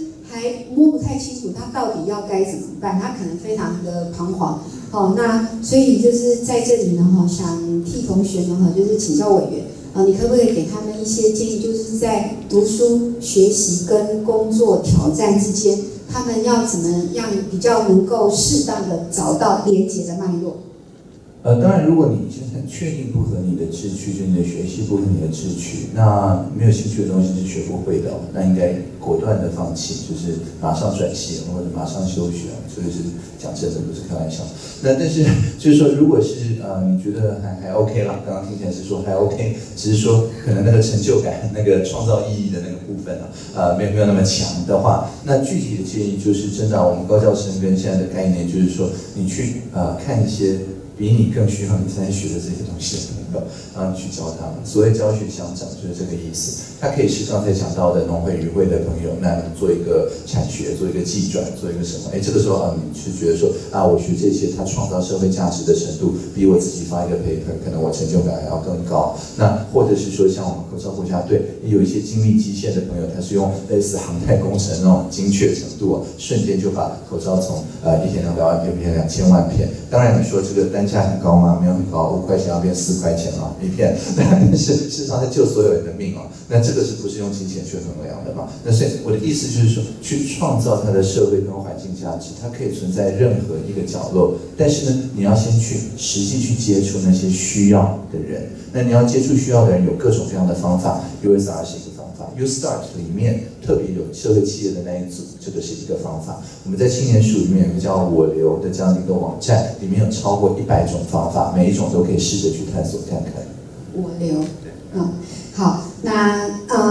还摸不太清楚他到底要该怎么办，他可能非常的彷徨。那所以就是在这里呢，想替同学呢，就是请教委员，你可不可以给他们一些建议，就是在读书、学习跟工作挑战之间，他们要怎么样比较能够适当的找到连结的脉络？ 当然，如果你已经很确定不合你的志趣，就你的学习不合你的志趣，那没有兴趣的东西是学不会的，那应该果断的放弃，就是马上转系或者马上休学，这个是讲真的，不是开玩笑。那但是就是说，如果是你觉得还 OK 啦，刚刚听起来是说还 OK， 只是说可能那个成就感、那个创造意义的那个部分没有那么强的话，那具体的建议就是真的，我们高教生跟现在的概念就是说，你去看一些比你更需要你才学的这些东西的朋友，然后你去教他们。所谓教学相长就是这个意思。他可以是刚才讲到的农会渔会的朋友，那做一个产学，做一个技转，做一个什么？这个时候你是觉得说我学这些，他创造社会价值的程度，比我自己发一个 paper， 可能我成就感还要更高。那或者是说，像我们口罩国家队有一些精密机械的朋友，他是用类似航太工程那种精确程度瞬间就把口罩从1200万片变成2000万片。当然，你说这个单价很高吗？没有很高，5块钱要变4块钱一片，但是事实上它救所有人的命那这个是不是用金钱去衡量的嘛？那所以我的意思就是说，去创造它的社会跟环境价值，它可以存在任何一个角落。但是呢，你要先去实际去接触那些需要的人。那你要接触需要的人，有各种各样的方法。USR 是一个方法 ，U-Start 里面特别有社会企业的那一组，这个是一个方法。我们在青年署里面有一个叫我流的这样的一个网站，里面有超过100种方法，每一种都可以试着去探索看看。 我流，好，那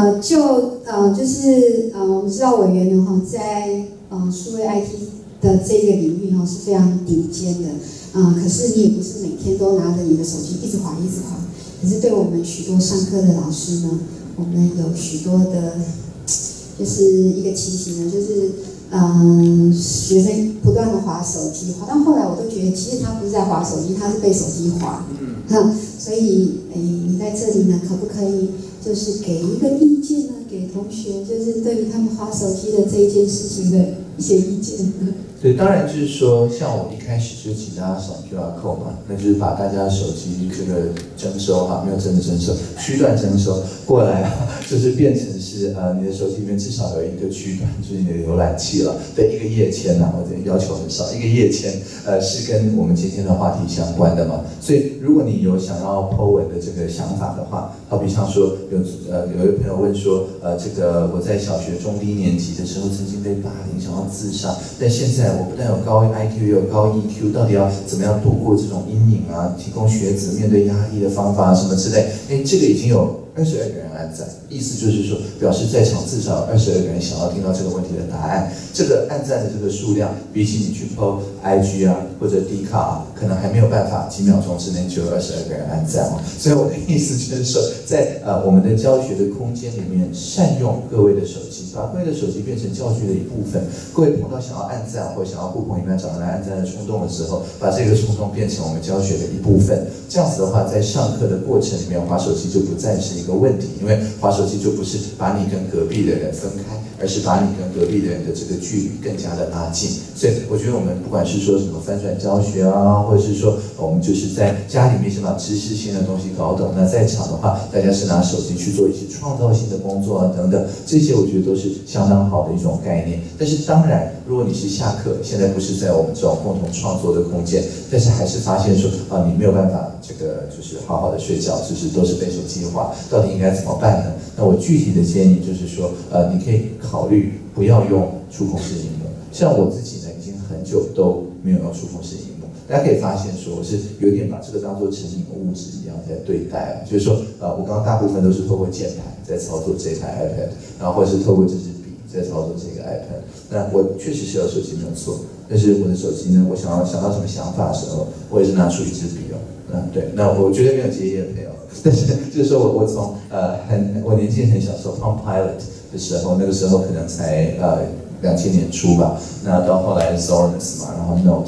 就是我们知道委员呢在数位 IT 的这个领域是非常顶尖的可是你也不是每天都拿着你的手机一直滑一直滑。可是对我们许多上课的老师呢，我们有许多的，就是一个情形呢，就是学生不断的滑手机，滑到后来我都觉得，其实他不是在滑手机，他是被手机滑。所以你在这里呢，可不可以就是给一个意见呢？给同学，就是对于他们滑手机的这一件事情的一些意见。 对，当然就是说，像我一开始就请大家扫 QR code 嘛，那就是把大家的手机这个征收没有真的征收，区段征收过来就是变成是你的手机里面至少有一个区段，就是你的浏览器了的一个页签我这要求很少，一个页签是跟我们今天的话题相关的嘛。所以如果你有想要 po 文的这个想法的话，好比像说有一个朋友问说，这个我在小学中低年级的时候曾经被霸凌，想要自杀，但现在我不但有高 IQ 也有高 EQ， 到底要怎么样度过这种阴影提供学子面对压力的方法什么之类，这个已经有22个人按赞，意思就是说，表示在场至少有22个人想要听到这个问题的答案。这个按赞的这个数量，比起你去 po IG 或者 Dcard 可能还没有办法几秒钟之内就有22个人按赞所以我的意思就是说，在我们的教学的空间里面，善用各位的手机，把各位的手机变成教具的一部分。各位碰到想要按赞或想要呼朋引伴找人来按赞的冲动的时候，把这个冲动变成我们教学的一部分。这样子的话，在上课的过程里面，滑手机就不再是一个问题，因为滑手机就不是把你跟隔壁的人分开，而是把你跟隔壁的人的这个距离更加的拉近。所以我觉得我们不管是说什么翻转教学或者是说我们就是在家里面先把知识性的东西搞懂，那在场的话，大家是拿手机去做一些创造性的工作等等，这些我觉得都是相当好的一种概念。但是当然，如果你是下课，现在不是在我们这种共同创作的空间，但是还是发现说你没有办法这个就是好好的睡觉，就是都是被手机滑，到底应该怎么办呢？那我具体的建议就是说，你可以考虑不要用触控式萤幕。像我自己呢，已经很久都没有用触控式萤幕。大家可以发现说，我是有点把这个当作成瘾物质一样在对待就是说，我刚刚大部分都是透过键盘在操作这台 iPad， 然后或者是透过这支笔在操作这个 iPad。那我确实是有手机没有错，但是我的手机呢，我想到什么想法的时候，我也是拿出一支笔对，那我绝对没有接业配但是就是说我从我年纪很小时候 Palm Pilot 的时候，那个时候可能才2000年初吧，那到后来 Zornus 嘛，然后 Note 嘛。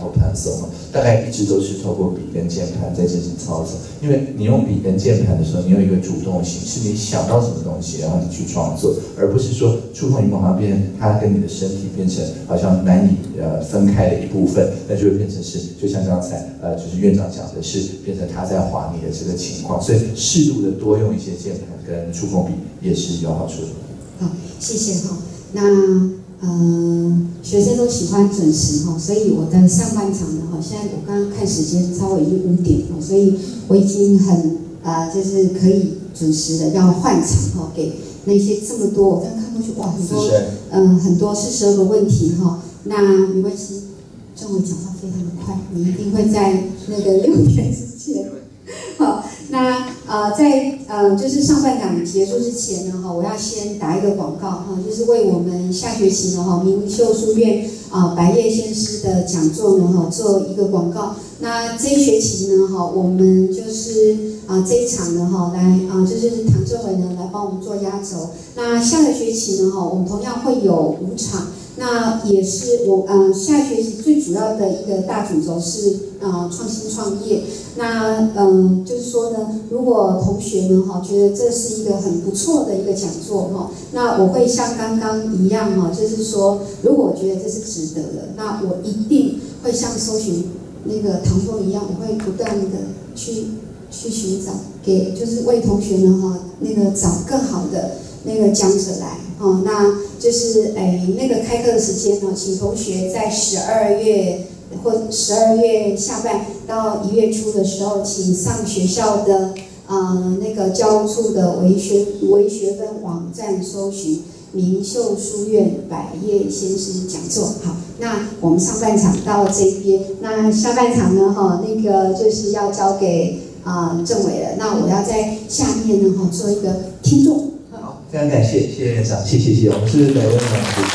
或盘松大概一直都是透过笔跟键盘在进行操作。因为你用笔跟键盘的时候，你有一个主动性，是你想到什么东西，然后你去创作，而不是说触碰荧幕好像变成它跟你的身体变成好像难以分开的一部分，那就会变成是就像刚才就是院长讲的是变成他在划你的这个情况，所以适度的多用一些键盘跟触控笔也是有好处的。 好，谢谢哈。那学生都喜欢准时哈，所以我的上半场呢哈，现在我刚刚看时间稍微已经5点了，所以我已经很就是可以准时的要换场哈，给那些这么多，我刚看过去哇很多很多42个问题哈，那没关系，政委讲话非常的快，你一定会在那个6点之前。好，那在就是上半场结束之前呢，我要先打一个广告哈，就是为我们下学期呢明秀书院百叶仙师的讲座呢做一个广告。那这一学期呢我们就是这一场呢来就是唐政委呢来帮我们做压轴。那下个学期呢我们同样会有5场。那也是我下学期最主要的一个大主轴是创新创业。那就是说呢，如果同学呢觉得这是一个很不错的一个讲座那我会像刚刚一样就是说，如果我觉得这是值得的，那我一定会像搜寻那个唐凤一样，我会不断的去寻找，就是为同学呢那个找更好的那个讲者来那就是那个开课的时间呢，请同学在12月或12月下半到1月初的时候，请上学校的那个教务处的微学分网站搜寻明秀书院百叶仙师讲座。好，那我们上半场到这边，那下半场呢那个就是要交给政委了。那我要在下面呢做一个听众。 好，非常感谢，谢谢院长，谢谢，我们是每位老师。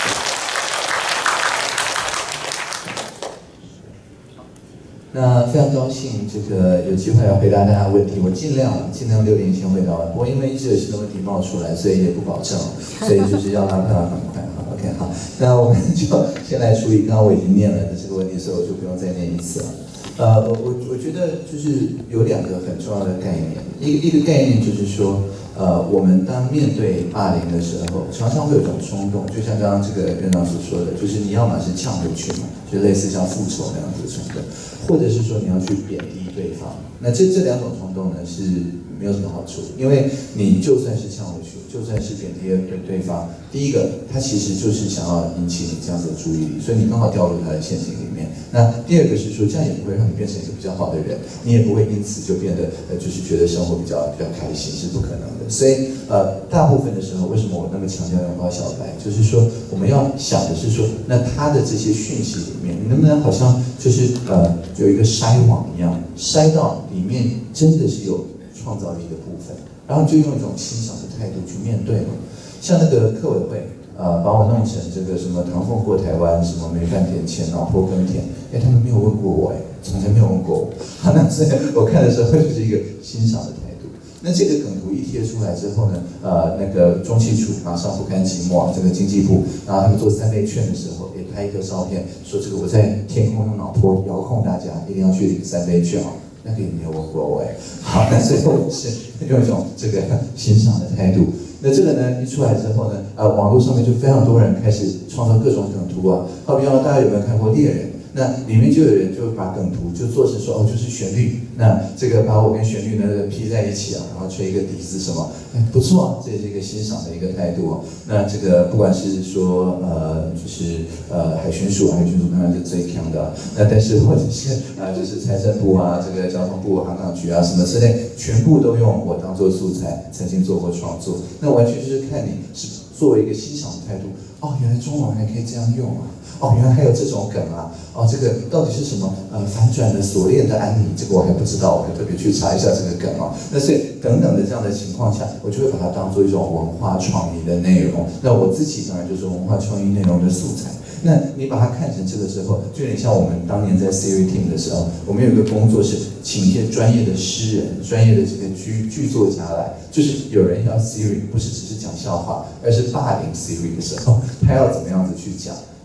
那非常高兴，这个有机会要回答大家的问题，我尽量6点前回答完。不过因为一直有新的问题冒出来，所以也不保证，所以就是要拉票很快。好 ，OK， 好，那我们就先来处理刚刚我已经念了的这个问题，所以我就不用再念一次了。我觉得就是有2个很重要的概念，一个概念就是说，我们当面对霸凌的时候，常常会有一种冲动，就像刚刚这个院长所说的，就是你要么是呛回去嘛，就类似像复仇那样子的冲动，或者是说你要去贬低对方。那这2种冲动呢是没有什么好处，因为你就算是呛回去，就算是贬低对方，第一个他其实就是想要引起你这样子的注意力，所以你刚好掉入他的陷阱里面。那第二个是说，这样也不会让你变成一个比较好的人，你也不会因此就变得就是觉得生活比较开心，是不可能的。所以大部分的时候，为什么我那么强调拥抱小白，就是说我们要想的是说，那他的这些讯息里面，你能不能好像就是有一个筛网一样，筛到里面真的是有创造力的部分，然后就用一种欣赏的态度去面对嘛。像那个客委会把我弄成这个什么唐凤过台湾，什么没饭点钱，老婆耕田，他们没有问过我从来没有问过我。那所以我看的时候就是一个欣赏的态度。那这个梗图一贴出来之后呢，那个中企处马上不甘寂寞，这个经济部，然后他们做3倍券的时候，也拍一个照片，说这个我在天空用脑波遥控大家，一定要去领3倍券那个也没有问过我好，那所以我是用一种这个欣赏的态度。那这个呢一出来之后呢，网络上面就非常多人开始创造各种梗图好比方大家有没有看过猎人？那里面就有人就把梗图就做成说就是旋律，那这个把我跟旋律呢披在一起然后吹一个笛子什么，不错这是一个欣赏的一个态度那这个不管是说就是海巡署当然是最强的那但是或者是就是财政部这个交通部航港局什么之类，全部都用我当做素材，曾经做过创作，那完全就是看你是作为一个欣赏的态度原来中文还可以这样用原来还有这种梗这个到底是什么反转的锁链的安妮，这个我还不知道，我还特别去查一下这个梗那所以等等的这样的情况下，我就会把它当做一种文化创意的内容。那我自己当然就是文化创意内容的素材。那你把它看成这个之后，就有点像我们当年在 Siri Team 的时候，我们有一个工作是请一些专业的诗人、专业的这个剧作家来，就是有人要 Siri 不是只是讲笑话，而是霸凌 Siri 的时候，他要怎么样子去讲。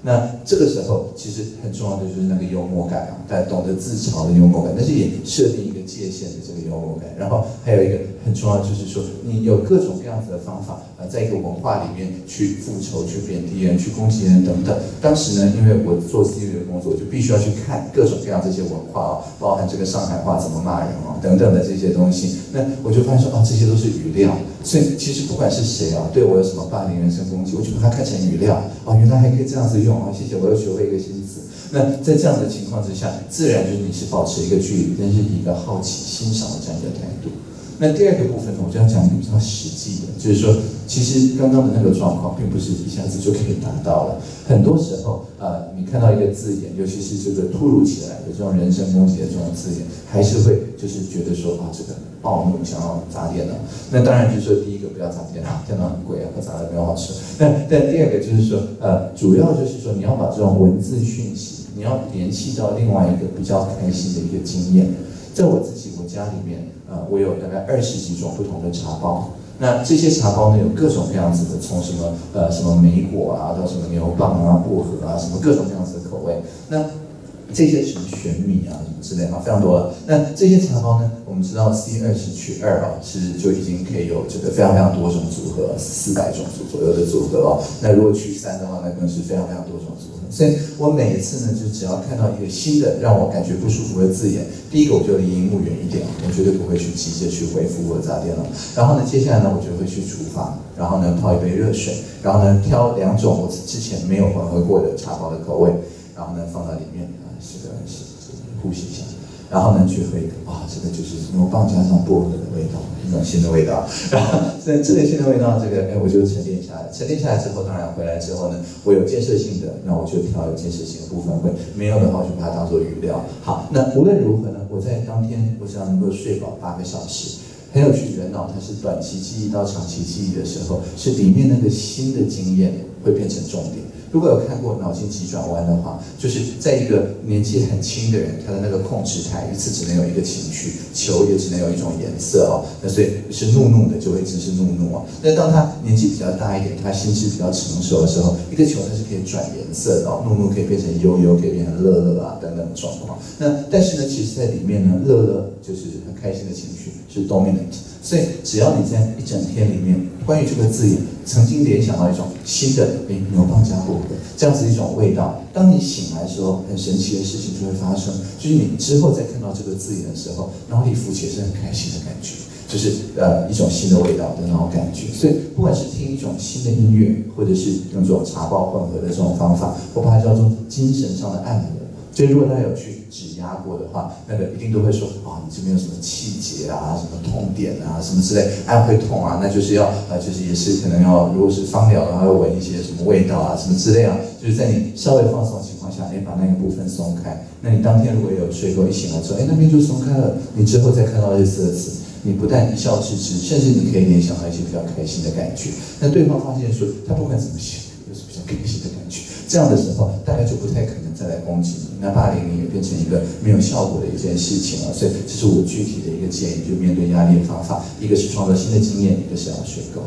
那这个时候其实很重要的就是那个幽默感啊，大家懂得自嘲的幽默感，但是也设定一个界限的这个幽默感。然后还有一个很重要就是说，你有各种各样子的方法在一个文化里面去复仇、去贬低人、去攻击人等等。当时呢，因为我做 CV 的工作，我就必须要去看各种各样这些文化啊，包含这个上海话怎么骂人啊等等的这些东西。那我就发现说，这些都是语料。所以其实不管是谁对我有什么霸凌、人身攻击，我就把它看成语料原来还可以这样子用谢谢，我又学会一个新词。那在这样的情况之下，自然就是你是保持一个距离，但是以一个好奇、欣赏的这样一个态度。那第二个部分呢，我就要讲一个比较实际的，就是说，其实刚刚的那个状况，并不是一下子就可以达到了。很多时候，你看到一个字眼，尤其是这个突如其来的这种人身攻击的这种字眼，还是会就是觉得说这个暴怒，想要砸电脑。那当然就是说，第一个不要砸电脑，电脑很贵和砸了没有好处。但第二个就是说，主要就是说，你要把这种文字讯息，你要联系到另外一个比较开心的一个经验。在我家里面，我有大概20几种不同的茶包。那这些茶包呢，有各种各样子的，从什么莓果到什么牛蒡薄荷什么各种各样子的口味。那这些什么玄米什么之类非常多了。那这些茶包呢，我们知道 C20取2是就已经可以有这个非常非常多种组合，400种左右的组合那如果取3的话，那更是非常非常多种组合。所以我每一次呢，就只要看到一个新的让我感觉不舒服的字眼，第一个我就离荧幕远一点，我绝对不会去急着去回复或砸电脑。然后呢，接下来呢，我就会去厨房，然后呢泡一杯热水，然后呢挑2种我之前没有混合过的茶包的口味，然后呢放到里面呼吸一下，然后呢去喝一个，这个就是牛蒡加上薄荷的味道，一种新的味道。然后这个新的味道，我就沉淀下来。沉淀下来之后，当然回来之后呢，我有建设性的，那我就挑有建设性的部分会，没有的话我就把它当做语料。好，那无论如何呢，我在当天我只要能够睡饱8个小时。很有趣，人它是短期记忆到长期记忆的时候，是里面那个新的经验会变成重点。如果有看过脑筋急转弯的话，就是在一个年纪很轻的人，他的那个控制台一次只能有一个情绪，球也只能有一种颜色那所以是怒的就会只是怒那当他年纪比较大一点，他心智比较成熟的时候，一个球它是可以转颜色的怒可以变成悠悠，可以变成乐等等的状况。那但是呢，其实在里面呢，乐就是很开心的情绪是 dominant。所以只要你在一整天里面，关于这个字眼曾经联想到一种新的牛蒡加薄荷这样子一种味道，当你醒来的时候，很神奇的事情就会发生，就是你之后再看到这个字眼的时候，脑里浮起是很开心的感觉，就是一种新的味道的那种感觉。所以不管是听一种新的音乐，或者是用这种茶包混合的这种方法，我把它叫做精神上的按摩。所以如果大家有去指压过的话，那个一定都会说你这边有什么气节什么痛点什么之类，按会痛那就是要就是也是可能要，如果是芳疗的话，要闻一些什么味道什么之类就是在你稍微放松的情况下，把那个部分松开。那你当天如果有睡够，一醒来之后，那边就松开了，你之后再看到类似的词，你不但一笑置之，甚至你可以联想到一些比较开心的感觉。那对方发现说，他不管怎么写，就是比较开心的感觉。这样的时候，大家就不太可能再来攻击你，那霸凌你也变成一个没有效果的一件事情所以这是我具体的一个建议，就面对压力的方法，一个是创造新的经验，一个是要睡够。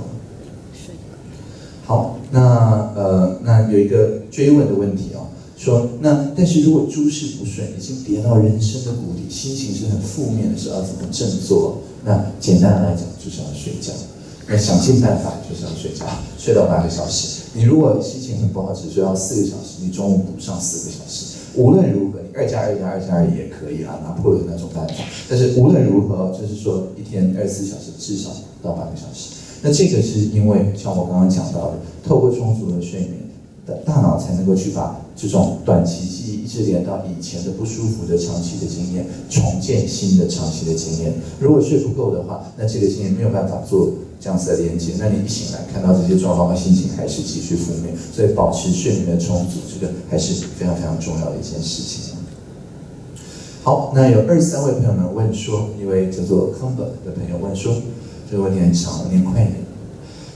好，那有一个追问的问题说但是如果诸事不顺，已经跌到人生的谷底，心情是很负面的时候，要怎么振作？那简单的来讲，就是要睡觉。那想尽办法就是要睡觉，睡到8个小时。你如果心情很不好，只睡到4个小时，你中午补上4个小时。无论如何，你2+2+2+2也可以拿破仑那种办法。但是无论如何，就是说一天24小时至少到8个小时。那这个是因为像我刚刚讲到的，透过充足的睡眠，大脑才能够去把这种短期记忆一直连到以前的不舒服的长期的经验，重建新的长期的经验。如果睡不够的话，那这个经验没有办法做这样子的连接，那你一醒来看到这些状况，心情还是继续负面。所以保持睡眠的充足，这个还是非常非常重要的一件事情。好，那有23位朋友们问说，一位叫做 Comber 的朋友问说，这个问题很长，我念快一点。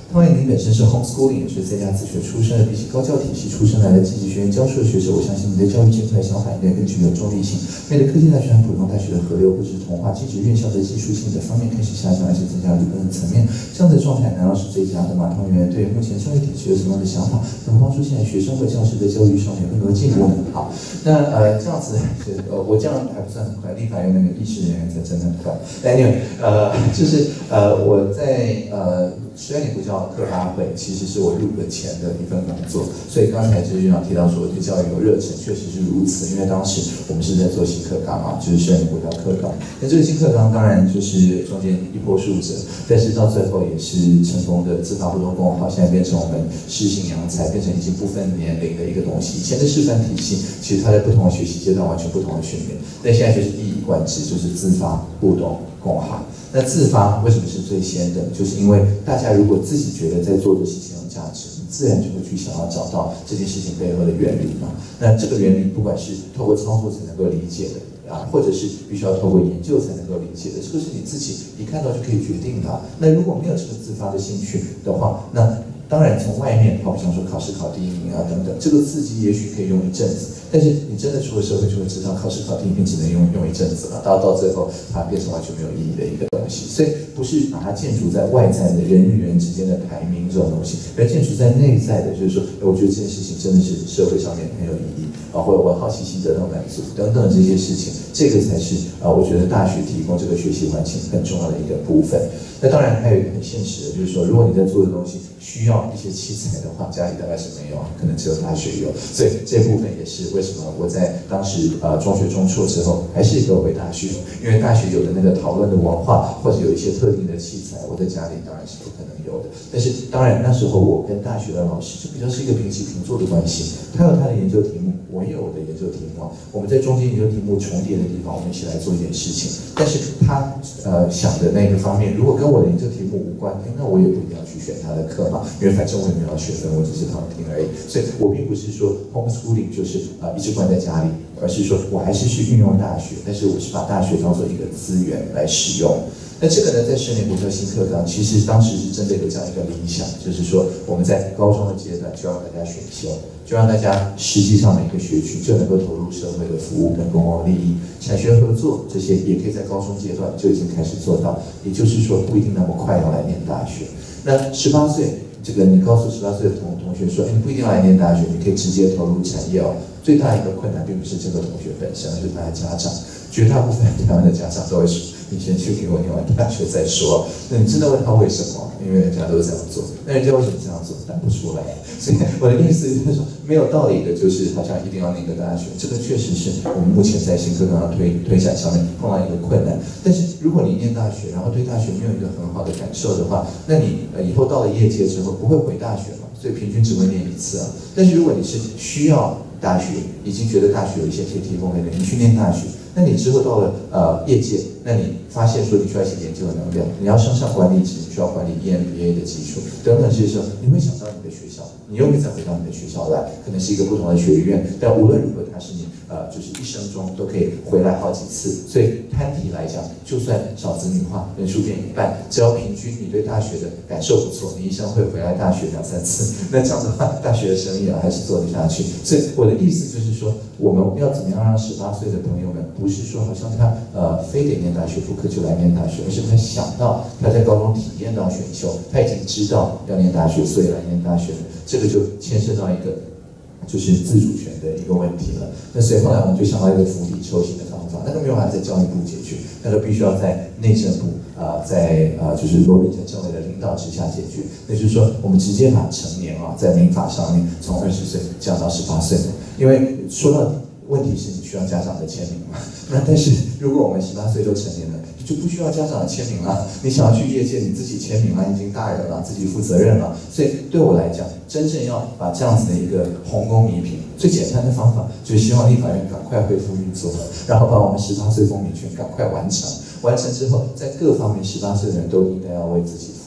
汤伟宁本身是 homeschooling， 也是在家自学出身的，比起高教体系出身来的积极学院教授的学者，我相信你对教育这块想法应该更具有中立性。面对科技大学和普通大学的河流或者是同化，禁止院校的技术性的方面开始下降，而且增加理论的层面，这样的状态难道是最佳的吗？汤圆对目前教育体系有什么样的想法，能帮助现在学生和教师的教育上有更多进步呢？好，那这样子我这样还不算很快，立法院那个议事人员才真的很快。Anyway， 就是我在12年国教课发会，其实是我入课前的一份工作，所以刚才就是院长提到说对教育有热忱，确实是如此。因为当时我们是在做新课纲嘛，就是12年国教课纲。那这个新课纲当然就是中间一波数折，但是到最后也是成功的自发不动共好，现在变成我们适性扬才，变成已经不分年龄的一个东西。以前的示范体系，其实它在不同的学习阶段完全不同的训练，但现在就是一以贯之，就是自发互动共好。那自发为什么是最先的？就是因为大家如果自己觉得在做的事情有价值，你自然就会去想要找到这件事情背后的原理嘛。那这个原理不管是透过操作才能够理解的或者是必须要透过研究才能够理解的，这个是你自己一看到就可以决定的。那如果没有这个自发的兴趣的话，那当然从外面，好比方说考试考第一名等等，这个刺激也许可以用一阵子，但是你真的出了社会就会知道，考试考第一名只能用一阵子了，到最后它变成完全没有意义的一个东西。所以不是把它建筑在外在的人与人之间的排名这种东西，而建筑在内在的，就是说，我觉得这件事情真的是社会上面很有意义或者我好奇心得到满足等等这些事情，这个才是我觉得大学提供这个学习环境很重要的一个部分。那当然还有一个很现实的，就是说，如果你在做的东西需要一些器材的话，家里大概是没有，可能只有大学有，所以这部分也是为什么我在当时中学中辍之后，还是回大学，因为大学有的那个讨论的文化，或者有一些特定的器材，我在家里当然是不可能有的。但是当然那时候我跟大学的老师就比较是一个平起平坐的关系，他有他的研究题目，我也有我的研究题目，我们在中间研究题目重叠的地方，我们一起来做一件事情。但是他想的那个方面，如果跟我的研究题目无关，那我也不一定要去选他的课嘛，因为反正我也没有学分，我只是旁听而已。所以我并不是说 homeschooling 就是一直关在家里，而是说我还是去运用大学，但是我是把大学当做一个资源来使用。那这个呢，在10年国教新课纲，其实当时是真的有这样一个理想，就是说我们在高中的阶段就让大家选修，就让大家实际上每个学区就能够投入社会的服务跟公共利益，产学合作这些也可以在高中阶段就已经开始做到，也就是说不一定那么快要来念大学。那18岁，这个你告诉18岁的同学说，你不一定要来念大学，你可以直接投入产业最大一个困难并不是这个同学本身，而是他的家长。绝大部分台湾的家长都会说，你先去给我念完大学再说。那你真的问他为什么？因为人家都这样做。那人家为什么这样做？答不出来。所以我的意思就是说，没有道理的，就是好像一定要念个大学。这个确实是我们目前在新课纲的推展上面碰到一个困难。但是如果你念大学，然后对大学没有一个很好的感受的话，那你以后到了业界之后不会回大学嘛？所以平均只会念一次但是如果你是需要大学，已经觉得大学有一些可以提供给你去念大学。那你之后到了业界，那你发现说你需要一些研究的能量，你要升上管理职，你需要管理 EMBA 的基础等等这些时候，你会想到你的学校，你又会再回到你的学校来，可能是一个不同的学院，但无论如何，它是你就是一生中都可以回来好几次。所以摊体来讲，就算少子女化，人数变一半，只要平均你对大学的感受不错，你一生会回来大学2、3次，那这样的话，大学的生意还是做得下去。所以我的意思就是说，我们要怎么样让18岁的朋友们，不是说好像他非得念大学不可就来念大学，而是他想到他在高中体验到选修，他已经知道要念大学，所以来念大学。这个就牵涉到一个就是自主权的一个问题了。那所以后来我们就想到一个釜底抽薪的方法，那个没有办法在教育部解决，那个必须要在内政部在就是罗秉成政委的领导之下解决。那就是说，我们直接把成年在民法上面从20岁降到18岁，因为说到底问题是你需要家长的签名嘛。那但是如果我们18岁都成年了，就不需要家长的签名了。你想要去业界，你自己签名了，已经大人了，自己负责任了。所以对我来讲，真正要把这样子的一个鸿沟弥平，最简单的方法就是希望立法院赶快恢复运作，然后把我们18岁公民权赶快完成。完成之后，在各方面18岁的人都应该要为自己负责。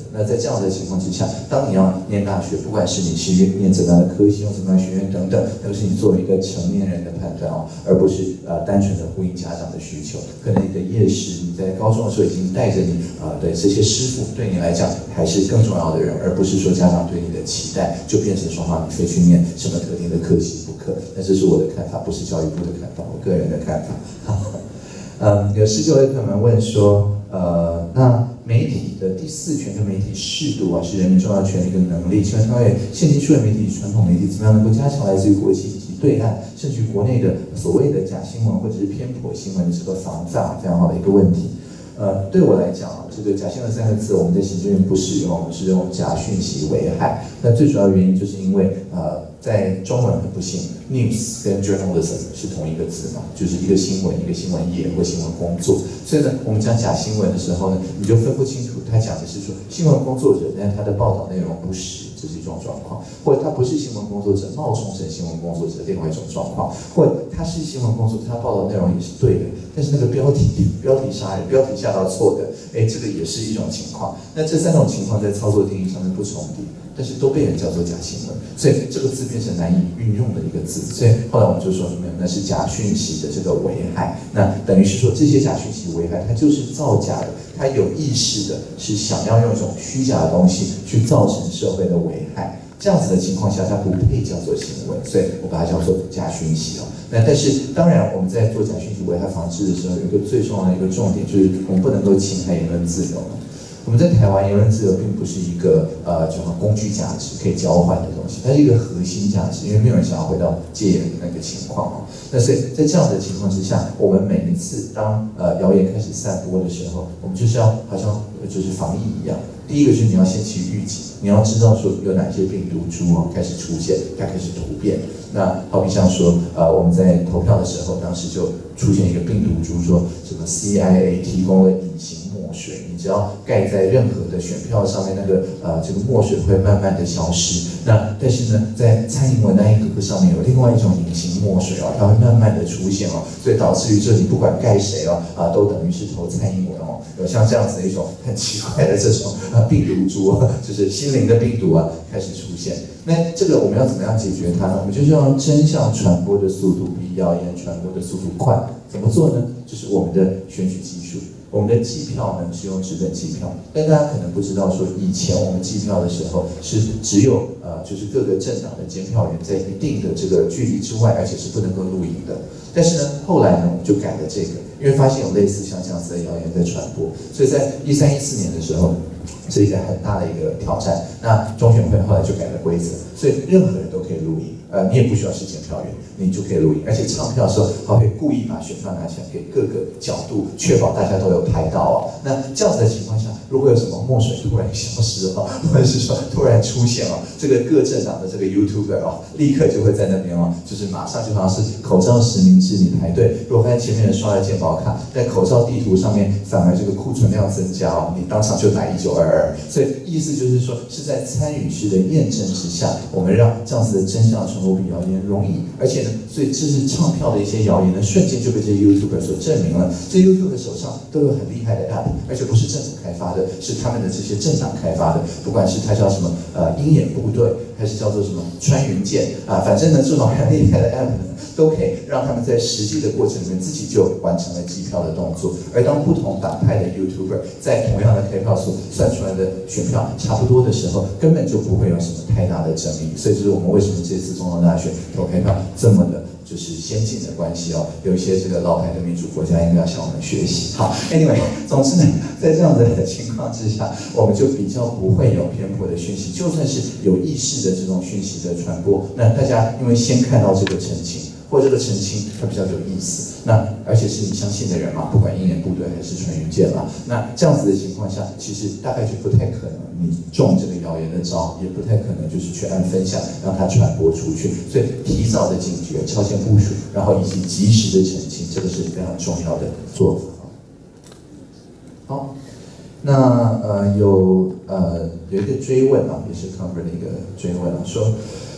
那在这样的情况之下，当你要念大学，不管是你是念怎么样的科系，用怎么样的学院等等，那个是你作为一个成年人的判断哦，而不是单纯的呼应家长的需求。可能你的业师，你在高中的时候已经带着你的这些师傅，对你来讲还是更重要的人，而不是说家长对你的期待就变成说你非去念什么特定的科系不可。那这是我的看法，不是教育部的看法，我个人的看法。有19位朋友们问说，那媒体的第4权跟媒体适度是人民重要权利跟能力。请问各位，现今数位媒体与传统媒体怎么样能够加强来自于国际以及对岸，甚至于国内的所谓的假新闻或者是偏颇新闻的这个防范，非常好的一个问题。对我来讲这个假新闻3个字，我们在行政院不使用，我们是用假讯息危害。那最主要原因就是因为在中文很不幸 ，news 跟 journalism 是同一个字嘛，就是一个新闻、一个新闻业或新闻工作。所以呢，我们讲假新闻的时候呢，你就分不清楚，他讲的是说新闻工作者，但是他的报道内容不实，这是一种状况；或者他不是新闻工作者，冒充成新闻工作者，另外一种状况；或者他是新闻工作者，他报道内容也是对的，但是那个标题杀人，标题下到错的，这个也是一种情况。那这3种情况在操作定义上面不重叠，但是都被人叫做假新闻，所以这个字变成难以运用的一个字。所以后来我们就说什么？那是假讯息的这个危害。那等于是说这些假讯息危害，它就是造假的，它有意识的是想要用一种虚假的东西去造成社会的危害。这样子的情况下，它不配叫做新闻，所以我把它叫做假讯息。那但是当然，我们在做假讯息危害防治的时候，有一个最重要的一个重点，就是我们不能够侵害言论自由。我们在台湾，言论自由并不是一个叫工具价值可以交换的东西，它是一个核心价值，因为没有人想要回到戒严的那个情况那所以在这样的情况之下，我们每一次当谣言开始散播的时候，我们就是要好像就是防疫一样。第一个是你要先去预警，你要知道说有哪些病毒株开始出现，它开始突变。那好比像说我们在投票的时候，当时就出现一个病毒株，说什么 CIA 提供了隐形墨水，你只要盖在任何的选票上面，那个这个墨水会慢慢的消失。那但是呢，在蔡英文那一格上面有另外一种隐形墨水它会慢慢的出现所以导致于这里不管盖谁都等于是投蔡英文有像这样子的一种很奇怪的这种病毒株就是心灵的病毒开始出现。那这个我们要怎么样解决它呢？我们就是要真相传播的速度比谣言传播的速度快。怎么做呢？就是我们的选举技术。我们的计票呢是用纸本计票，但大家可能不知道说，以前我们计票的时候是只有就是各个政党的监票员在一定的这个距离之外，而且是不能够录影的。但是呢，后来呢我们就改了这个，因为发现有类似像这样子的谣言在传播，所以在13、14年的时候，是一个很大的一个挑战。那中选会后来就改了规则，所以任何人都可以录影。你也不需要是检票员，你就可以录影，而且唱票的时候还会故意把选票拿起来给各个角度，确保大家都有拍到那这样子的情况下，如果有什么墨水突然消失或者是说突然出现这个各政党的这个 YouTuber 立刻就会在那边就是马上就好像是口罩实名制，你排队，如果发现前面人刷了健保卡，在口罩地图上面反而这个库存量增加你当场就打1922。所以意思就是说，是在参与式的验证之下，我们让这样子的真相传播比谣言容易，而且呢，所以这是唱票的一些谣言呢，瞬间就被这些 YouTuber 所证明了。这些 YouTuber 手上都有很厉害的 App， 而且不是政府开发的，是他们的这些政党开发的，不管是它叫什么鹰眼部队，还是叫做什么穿云箭反正呢，这种很厉害的 App 呢，都可以让他们在实际的过程里面自己就完成了计票的动作。而当不同党派的 YouTuber 在同样的开票所算出来的选票差不多的时候，根本就不会有什么太大的争议。所以这是我们为什么这次总统大选投开票这么的就是先进的关系有一些这个老牌的民主国家应该要向我们学习。好 ，Anyway， 总之呢，在这样的情况之下，我们就比较不会有偏颇的讯息，就算是有意识的这种讯息的传播，那大家因为先看到这个澄清，或这个澄清它比较有意思，那而且是你相信的人嘛，不管鹰眼部队还是穿云箭嘛，那这样子的情况下，其实大概就不太可能你中这个谣言的招，也不太可能就是去按分享让它传播出去。所以提早的警觉、超前部署，然后以及及时的澄清，这个是非常重要的做法。好，那有一个追问也是 Cover 的一个追问说，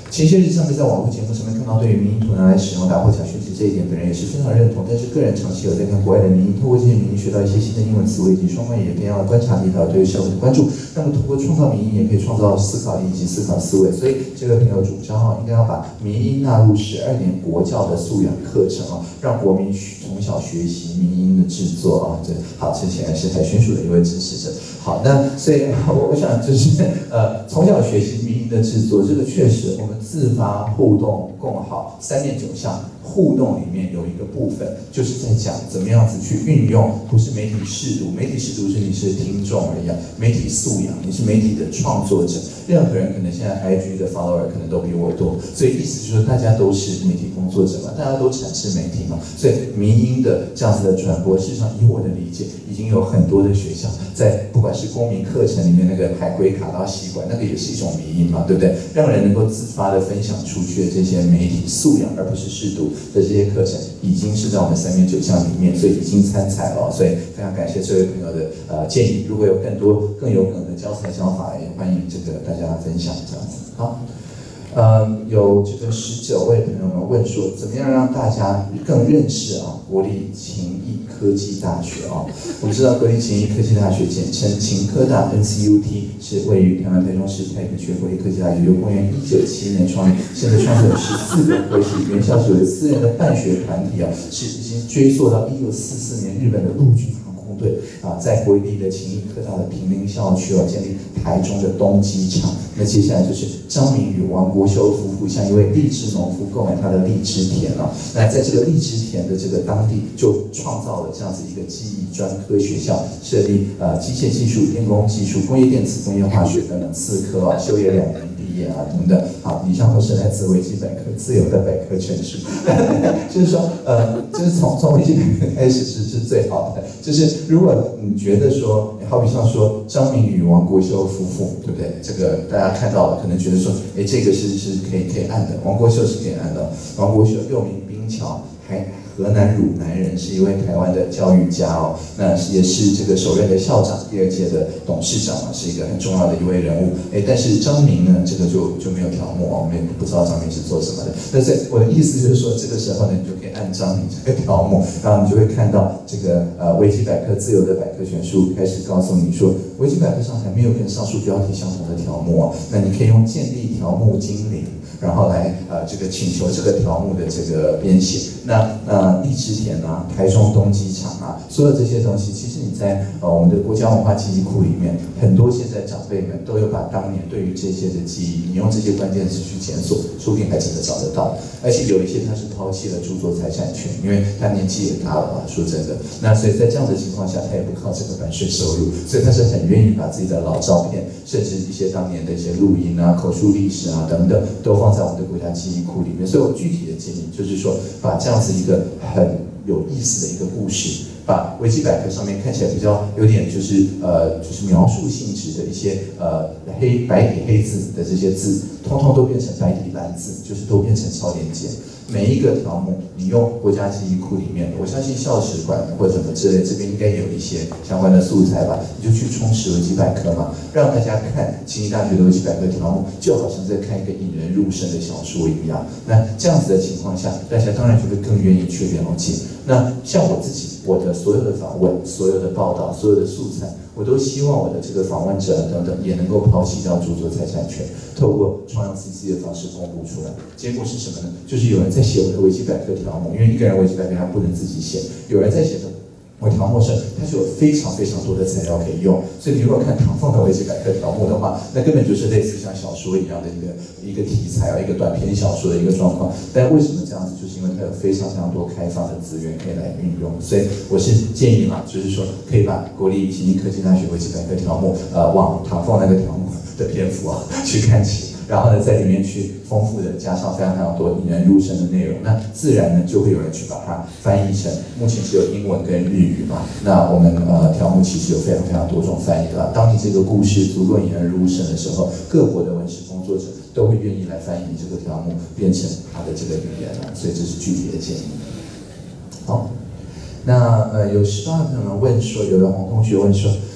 前些日上面在网络节目上面看到对于迷因图拿来使用打破假讯息这一点，本人也是非常认同。但是个人长期有在看国外的迷因，透过这些迷因学到一些新的英文词汇以及双关语言变样的观察力，还有对于社会的关注。那么通过创造迷因，也可以创造思考力以及思考思维。所以这个朋友主张应该要把迷因纳入12年国教的素养课程让国民从小学习迷因的制作这好，这显然是海巡署的一位支持者。好，那所以我想就是从小学习迷因的制作，这个确实我们自发互动共好3面9项。互动里面有一个部分，就是在讲怎么样子去运用，不是媒体识读，媒体识读是你是听众而已，媒体素养，你是媒体的创作者。任何人可能现在 IG 的 follower 可能都比我多，所以意思就是说大家都是媒体工作者嘛，大家都产生媒体嘛，所以迷因的这样子的传播，事实上以我的理解，已经有很多的学校在不管是公民课程里面那个海龟卡到吸管，那个也是一种迷因嘛，对不对？让人能够自发的分享出去的这些媒体素养，而不是识读的这些课程，已经是在我们3面9项里面，所以已经参采了。所以非常感谢这位朋友的建议。如果有更有可能的教材教法，也欢迎这个大家分享这样子。好。有这个19位朋友们问说，怎么样让大家更认识国立勤益科技大学我们知道国立勤益科技大学简称勤科大 NCUT， 是位于台湾台中市太平区国立科技大学，由公元1971年创立，现在创设有14个科系，原校是有私人的办学团体是已经追溯到1944年日本的陆军航空队在国立的勤益科大的毗邻校区建立台中的东机场。那接下来就是张明宇、王国修夫妇向一位荔枝农夫购买他的荔枝田那在这个荔枝田的这个当地，就创造了这样子一个技艺专科学校，设立机械技术、电工技术、工业电子、工业化学等等4科修业2年毕业等等。好，以上都是来自维基百科自由的百科全书。就是说就是从维基百科开始是最好的。就是如果你觉得说，好比像说张明宇、王国修夫妇，对不对？这个大家看到了，可能觉得说，这个是可以按的。王国修是可以按的。王国修又名冰桥，河南汝南人，是一位台湾的教育家那也是这个首任的校长，第2届的董事长是一个很重要的一位人物。但是张明呢，这个就没有条目我们也不知道张明是做什么的。但是我的意思就是说，这个时候呢，你就可以按张明这个条目，然后你就会看到这个维基百科自由的百科全书开始告诉你说，维基百科上还没有跟上述标题相同的条目那你可以用建立条目精灵，然后来这个请求这个条目的这个编写。那荔枝田台中东机场所有这些东西，其实你在我们的国家文化记忆库里面，很多现在长辈们都有把当年对于这些的记忆，你用这些关键词去检索，说不定还真的找得到。而且有一些他是抛弃了著作财产权，因为他年纪也大了说真的。那所以在这样的情况下，他也不靠这个版税收入，所以他是很愿意把自己的老照片，甚至一些当年的一些录音口述历史等等，都放在我们的国家记忆库里面。所以我具体的建议就是说，把这样子一个很有意思的一个故事，把维基百科上面看起来比较有点就是描述性质的一些白底黑字的这些字，通通都变成白底蓝字，就是都变成超连结。每一个条目，你用国家记忆库里面，我相信校史馆或者什么之类，这边应该有一些相关的素材吧，你就去充实维基百科嘛，让大家看勤益大学的维基百科条目，就好像在看一个引人入胜的小说一样。那这样子的情况下，大家当然就会更愿意去了解。那像我自己，我的所有的访问、所有的报道、所有的素材，我都希望我的这个访问者等等也能够抛弃掉著作财产权，透过创用 CC 的方式公布出来。结果是什么呢？就是有人在写我的维基百科条目，因为一个人维基百科他不能自己写，有人在写的我条目上，它就有非常非常多的材料可以用。所以你如果看唐凤的维基百科条目的话，那根本就是类似像小说一样的一个题材一个短篇小说的一个状况。但为什么这样子？就是因为它有非常非常多开放的资源可以来运用。所以我是建议就是说可以把国立勤益科技大学维基百科条目往唐凤那个条目的篇幅去看齐。然后呢，在里面去丰富的加上非常非常多引人入胜的内容，那自然呢就会有人去把它翻译成，目前只有英文跟日语嘛。那我们条目其实有非常非常多种翻译当你这个故事足够引人入胜的时候，各国的文史工作者都会愿意来翻译这个条目，变成他的这个语言所以这是具体的建议。好，那有18位朋友们问说，有的洪同学问说，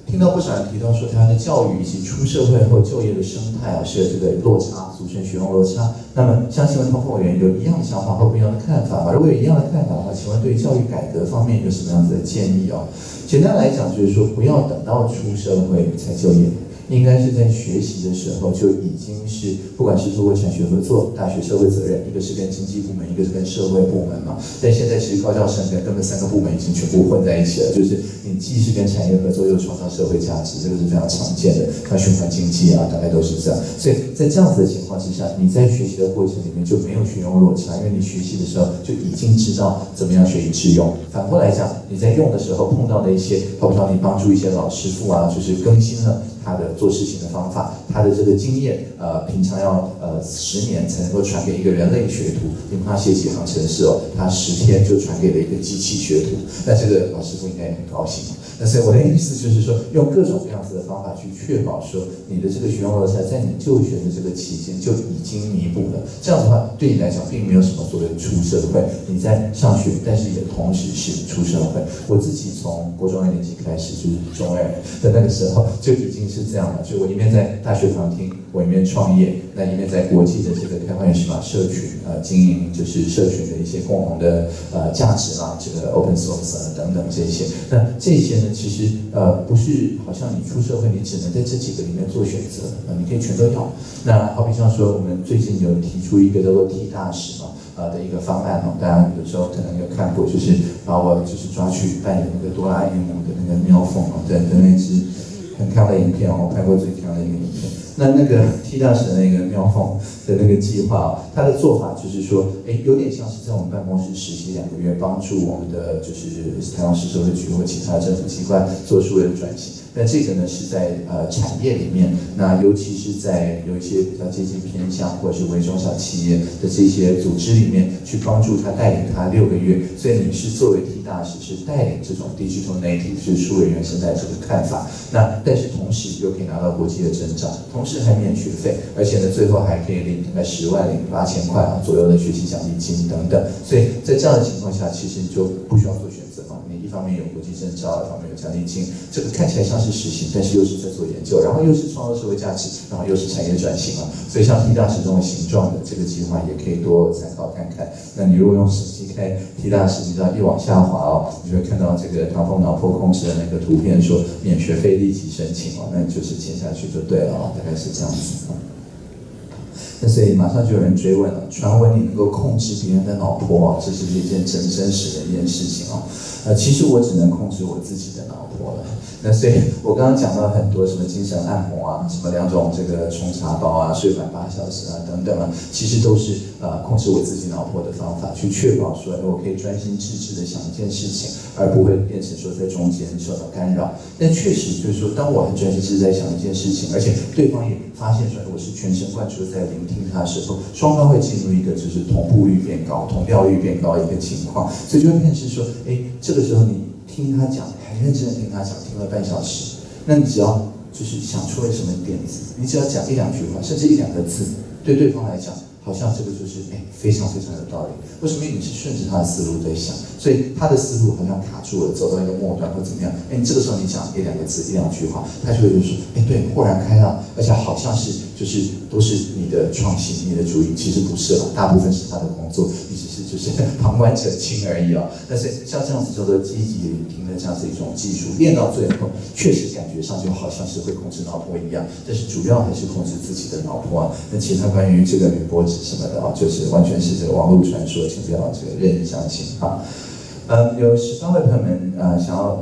听到不少人提到说，台湾的教育以及出社会后就业的生态啊，是有这个落差，俗称学用落差。那么，相信通风委员有一样的想法或不一样的看法吗？如果有一样的看法的话，请问对于教育改革方面有什么样子的建议哦？简单来讲，就是说不要等到出社会才就业。应该是在学习的时候就已经是，不管是透过产学合作、大学社会责任，一个是跟经济部门，一个是跟社会部门嘛。但现在其实高教生根本3个部门已经全部混在一起了，就是你既是跟产业合作，又创造社会价值，这个是非常常见的。那循环经济啊，大概都是这样。所以在这样子的情况之下，你在学习的过程里面就没有学用落差，因为你学习的时候就已经知道怎么样学以致用。反过来讲，你在用的时候碰到的一些，包括你帮助一些老师傅啊，就是更新了他的做事情的方法，他的这个经验，平常要10年才能够传给一个人类学徒，因为他写几行程式哦，他10天就传给了一个机器学徒，那这个老师傅应该也很高兴。那所以我的意思就是说，用各种各样子的方法去确保说，你的这个学用落差在你就学的这个期间就已经弥补了。这样的话，对你来讲并没有什么所谓的出社会，你在上学，但是也同时是出社会。我自己从国中2年级开始，就是中2的那个时候就已经是这样了，就我一面在大学旁听，我一面创业，那一面在国际的这个开放原始码社群经营，就是社群的一些共同的价值啦，这个 open source 等等这些。那这些呢，其实不是好像你出社会，你只能在这几个里面做选择你可以全都要。那好比像说，我们最近有提出一个叫做 T 大使嘛。的一个方案哦，大家有时候可能有看过，就是把我就是抓去扮演那个哆啦 A 梦的那个喵凤哦，的那只很康的影片哦，我拍过最康的一个影片。那个 T 大使的那个喵凤的那个计划哦，它的做法就是说，有点像是在我们办公室实习2个月，帮助我们的就是台湾市社会局或其他政府机关做数位的转型。那这个呢是在产业里面，那尤其是在有一些比较接近偏向或者是微中小企业的这些组织里面，去帮助他带领他6个月。所以你是作为 T 大使，是带领这种 digital native 是数位原生代这个看法。那但是同时又可以拿到国际的证照，同时还免学费，而且呢最后还可以领大概10万零8000块左右的学习奖励金等等。所以在这样的情况下，其实你就不需要做选择嘛，你一方面有国际证照，一方面有奖励金，这个看起来像是实行，但是又是在做研究，然后又是创造社会价值，然后又是产业转型嘛。所以像 T 大使这种形状的这个计划，也可以多参考看看。那你如果用手机开 T 大使，你知道一往下滑哦，你就会看到这个唐凤脑波控制的那个图片，说免学费立即申请哦，那你就是接下去就对了哦，大概是这样子。那所以马上就有人追问了，传闻你能够控制别人的脑波哦，这是一件真实的一件事情哦。其实我只能控制我自己的脑波了。那所以我刚刚讲到很多什么精神按摩啊，什么2种这个冲茶包啊，睡满8小时啊等等啊，其实都是控制我自己脑波的方法，去确保说我可以专心致志的想一件事情，而不会变成说在中间受到干扰。但确实就是说，当我很专心致志在想一件事情，而且对方也发现说我是全神贯注的在聆听他的时候，双方会进入一个就是同步率变高、同调率变高的一个情况，所以就会变成是说，这个时候你听他讲，很认真的听他讲，听了半小时，那你只要就是想出了什么点子，你只要讲1-2句话，甚至1-2个字，对对方来讲，好像这个就是非常非常有道理。为什么？因为你是顺着他的思路在想，所以他的思路好像卡住了，走到一个末端或怎么样。你这个时候你讲1-2个字、1-2句话，他就会就说，对，豁然开朗，而且好像是就是都是你的创新、你的主意，其实不是了，大部分是他的工作，你只是就是旁观者清而已哦。但是像这样子叫做积极聆听的这样子一种技术，练到最后，确实感觉上就好像是会控制脑波一样，但是主要还是控制自己的脑波啊。那其他关于这个铝箔纸什么的就是完全是这个网络传说，请不要这个任意相信啊。有13位朋友们想要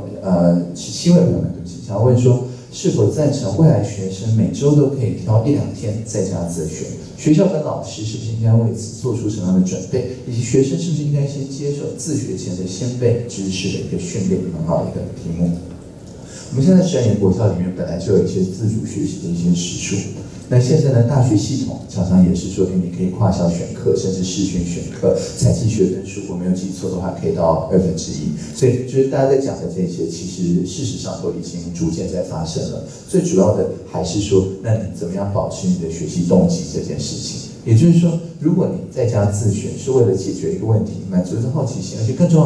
17位朋友们对不起，想要问说，是否赞成未来学生每周都可以挑1-2天在家自学？学校跟老师是不是应该为此做出什么样的准备？以及学生是不是应该先接受自学前的先辈知识的一个训练？很好的一个题目。我们现在12年国校里面本来就有一些自主学习的一些时数。那现在呢，大学系统常常也是说，你可以跨校选课，甚至视讯选课，采集学分数，我没有记错的话，可以到1/2。所以就是大家在讲的这些，其实事实上都已经逐渐在发生了。最主要的还是说，那你怎么样保持你的学习动机这件事情？也就是说，如果你在家自学是为了解决一个问题，满足一个好奇心，而且更重要的是跟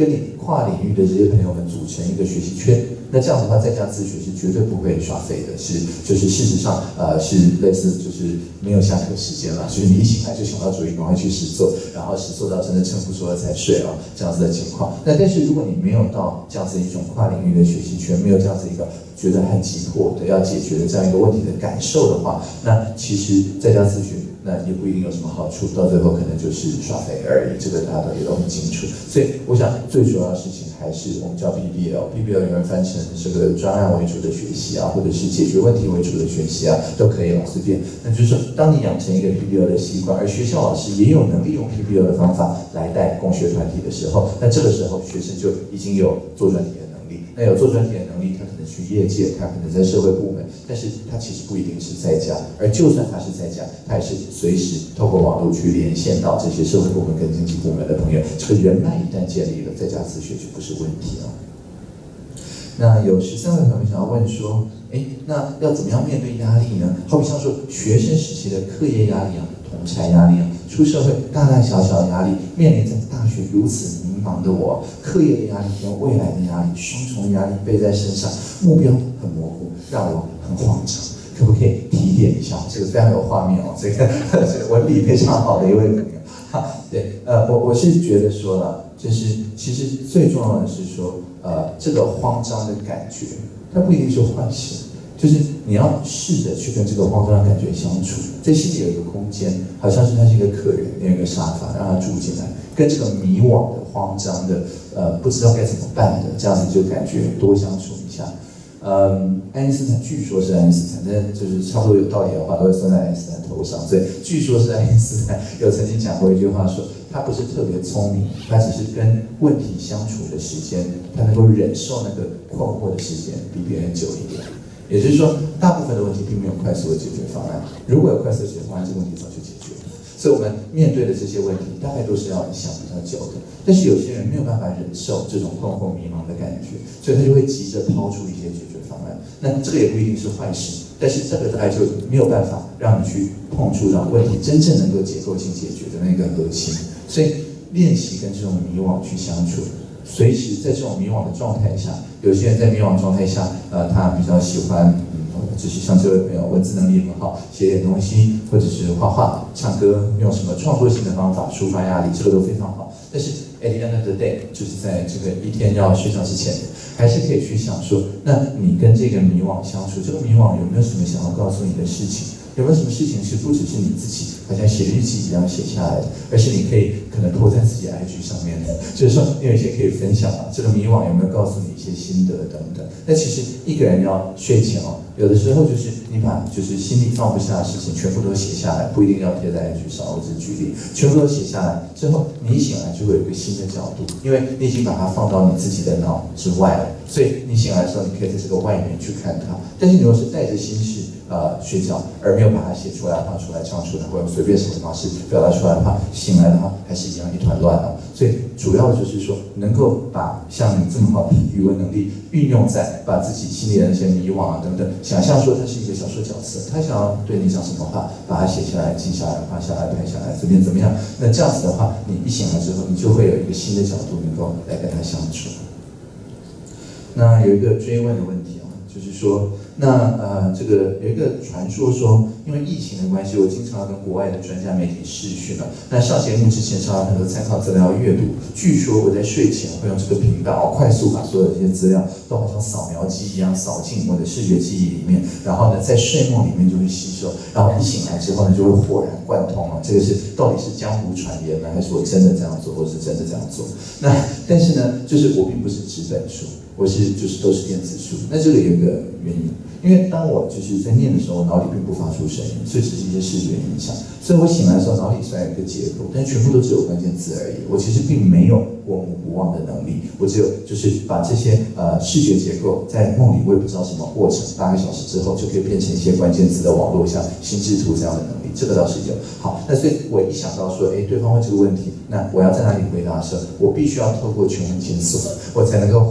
跟你跨领域的这些朋友们组成一个学习圈。那这样的话，在家自学是绝对不会耍废的，就是事实上是类似就是没有下课时间了，所以你一醒来就想到主意，赶快去实做，然后实做到真的撑不住了才睡啊，这样子的情况。那但是如果你没有到这样子一种跨领域的学习圈，没有这样子一个觉得很急迫的要解决的这样一个问题的感受的话，那其实在家自学那也不一定有什么好处，到最后可能就是耍废而已，这个大家也都很清楚。所以我想最主要的事情还是我们叫 PBL 有人翻成这个专案为主的学习啊，或者是解决问题为主的学习啊，都可以了，随便。那就是说，当你养成一个 PBL 的习惯，而学校老师也有能力用 PBL 的方法来带共学团体的时候，那这个时候学生就已经有做专题的能力。那有做专题的能力，他可能去业界，他可能在社会部门，但是他其实不一定是在家，而就算他是在家，他也是随时透过网络去连线到这些社会部门跟经济部门的朋友，这个人脉一旦建立了，在家自学就不是问题了。那有13位朋友想要问说，那要怎么样面对压力呢？好比像说学生时期的课业压力啊、同侪压力啊，出社会大大小小的压力，面临在大学如此迷茫的我，课业的压力跟未来的压力，双重压力背在身上，目标很模糊，让我很慌张。可不可以提点一下？这个非常有画面哦，这个文笔非常好的一位朋友。对，我是觉得说了，就是其实最重要的是说，这个慌张的感觉，它不一定是坏事，就是你要试着去跟这个慌张的感觉相处，在心里有一个空间，好像是他是一个客人，有一个沙发让他住进来，跟这个迷惘的、慌张的，不知道该怎么办的，这样子就感觉多相处一下。爱因斯坦据说是爱因斯坦，但就是差不多有道理的话都会算在爱因斯坦头上，所以据说是爱因斯坦有曾经讲过一句话说，他不是特别聪明，他只是跟问题相处的时间，他能够忍受那个困惑的时间比别人久一点。也就是说，大部分的问题并没有快速的解决方案，如果有快速的解决方案，这个问题早就解决了。所以我们面对的这些问题，大概都是要想比较久的。但是有些人没有办法忍受这种困惑迷茫的感觉，所以他就会急着抛出一些解决方案。那这个也不一定是坏事，但是这个大概就没有办法让你去碰触到问题真正能够结构性解决的那个核心。所以练习跟这种迷惘去相处，随时在这种迷惘的状态下，有些人在迷惘状态下，他比较喜欢。就是像这位朋友，文字能力很好，写点东西，或者是画画、唱歌，用什么创作性的方法抒发压力，这个都非常好。但是 at the end of the day， 就是在这个一天要睡觉之前，还是可以去想说，那你跟这个迷惘相处，这个迷惘有没有什么想要告诉你的事情？有没有什么事情是不只是你自己好像写日记一样写下来的，而是你可以可能拖在自己的 IG 上面的，就是说你有一些可以分享啊，这个迷惘有没有告诉你一些心得等等。那其实一个人要睡前哦，有的时候就是你把就是心里放不下的事情全部都写下来，不一定要贴在 IG 上，我只是举例，全部都写下来之后，你一醒来就会有一个新的角度，因为你已经把它放到你自己的脑之外了，所以你醒来的时候，你可以在这个外面去看它。但是你若是带着心事睡觉，而没有把它写出来、画出来、唱出来，或者随便什么方式表达出来的话，醒来的话还是一样一团乱啊。所以主要就是说，能够把像你这么好的语文能力运用在把自己心里的那些迷惘啊等等，想象说他是一个小说角色，他想要对你讲什么话，把它写下来、记下来、画下来、拍下来，随便怎么样。那这样子的话，你一醒来之后，你就会有一个新的角度能够来跟他相处。那有一个追问的问题啊，就是说。那这个有一个传说说，因为疫情的关系，我经常要跟国外的专家媒体视讯了。那上节目之前上了很多参考资料阅读，据说我在睡前会用这个频道快速把所有的这些资料都好像扫描机一样扫进我的视觉记忆里面，然后呢在睡梦里面就会吸收，然后一醒来之后呢就会豁然贯通了。这个是到底是江湖传言呢，还是我真的这样做，或是真的这样做？那但是呢，就是我并不是纸本书。我就是都是电子书，那这个有一个原因，因为当我就是在念的时候，脑里并不发出声音，所以只是一些视觉影响。所以我醒来的时候，脑里虽然有一个结构，但全部都只有关键字而已。我其实并没有过目不忘的能力，我只有就是把这些视觉结构在梦里，我也不知道什么过程，8个小时之后就可以变成一些关键字的网络，像心智图这样的能力，这个倒是有。好，那所以我一想到说，对方问这个问题，那我要在哪里回答的时候，我必须要透过全文检索，我才能够回到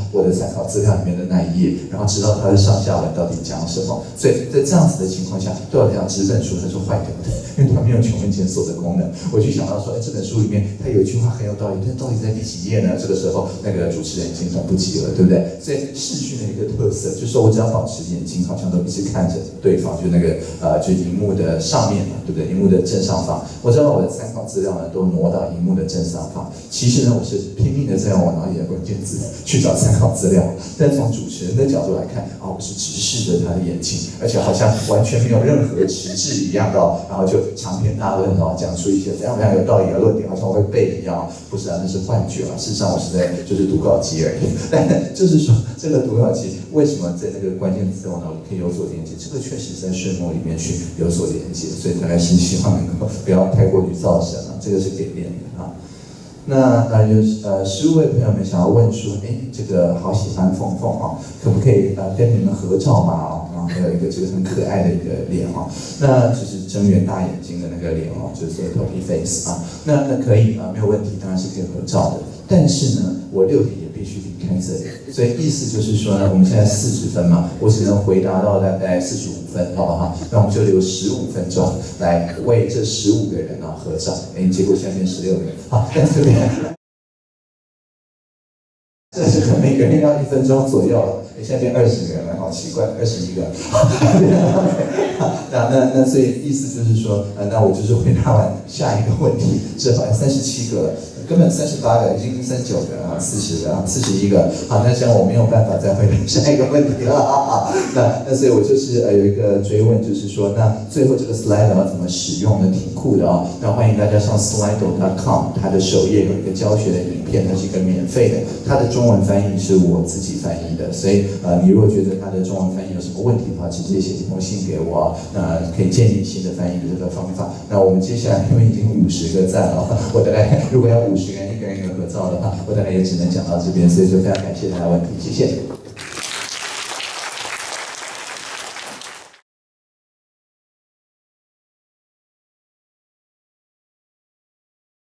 我的参考资料里面的那一页，然后知道它的上下文到底讲什么。所以在这样子的情况下，对我来讲，纸本书它是坏掉的，因为它没有全文检索的功能。我就想到说，这本书里面它有一句话很有道理，但到底在第几页呢？这个时候那个主持人已经等不及了，对不对？所以视讯的一个特色就是说我只要保持眼睛好像都一直看着对方，就那个就荧幕的上面嘛，对不对？荧幕的正上方，我知道我的参考资料呢都挪到荧幕的正上方。其实呢，我是拼命的在用我脑里的关键字去找参考资料，但从主持人的角度来看，我是直视着他的眼睛，而且好像完全没有任何迟滞一样的，然后就长篇大论讲出一些非常非常有道理的论点，好像我会背一样。不是啊，那是幻觉啊。事实上，我是在就是读稿机而已。但就是说，这个读稿机为什么在那个关键字在我脑里可以有所连接？这个确实在顺目里面去有所连接，所以大概是希望能够不要太过于造神啊，这个是给练的啊。那15位朋友们想要问说，这个好喜欢凤凤可不可以跟你们合照嘛？然后还有一个这个很可爱的一个脸那就是睁圆大眼睛的那个脸就是 Poppy Face 那可以没有问题，当然是可以合照的。但是呢，我6点也必须离开这里，所以意思就是说呢，我们现在40分嘛，我只能回答到大概45分，好不好？那我们就留15分钟来为这15个人合照。结果现在变16个人，好，在这边。这是可能每个人要1分钟左右了，现在变20个人了，好奇怪，21个。那所以意思就是说，那我就是回答完下一个问题之后，37个了。根本38个，已经39个40个41个，好，那这样我没有办法再回答下一个问题了那所以我就是有一个追问，就是说，那最后这个 Slido 要怎么使用呢？挺酷的那欢迎大家上 Slido.com， 它的首页有一个教学的影片，它是一个免费的，它的中文翻译是我自己翻译的，所以你如果觉得它的中文翻译有什么问题的话，直接写一封信给我那可以建立新的翻译的这个方法。那我们接下来因为已经50个赞了，我大概如果要50个人一个人一个合照的话，我大概也只能讲到这边，所以就非常感谢大家问题，谢谢。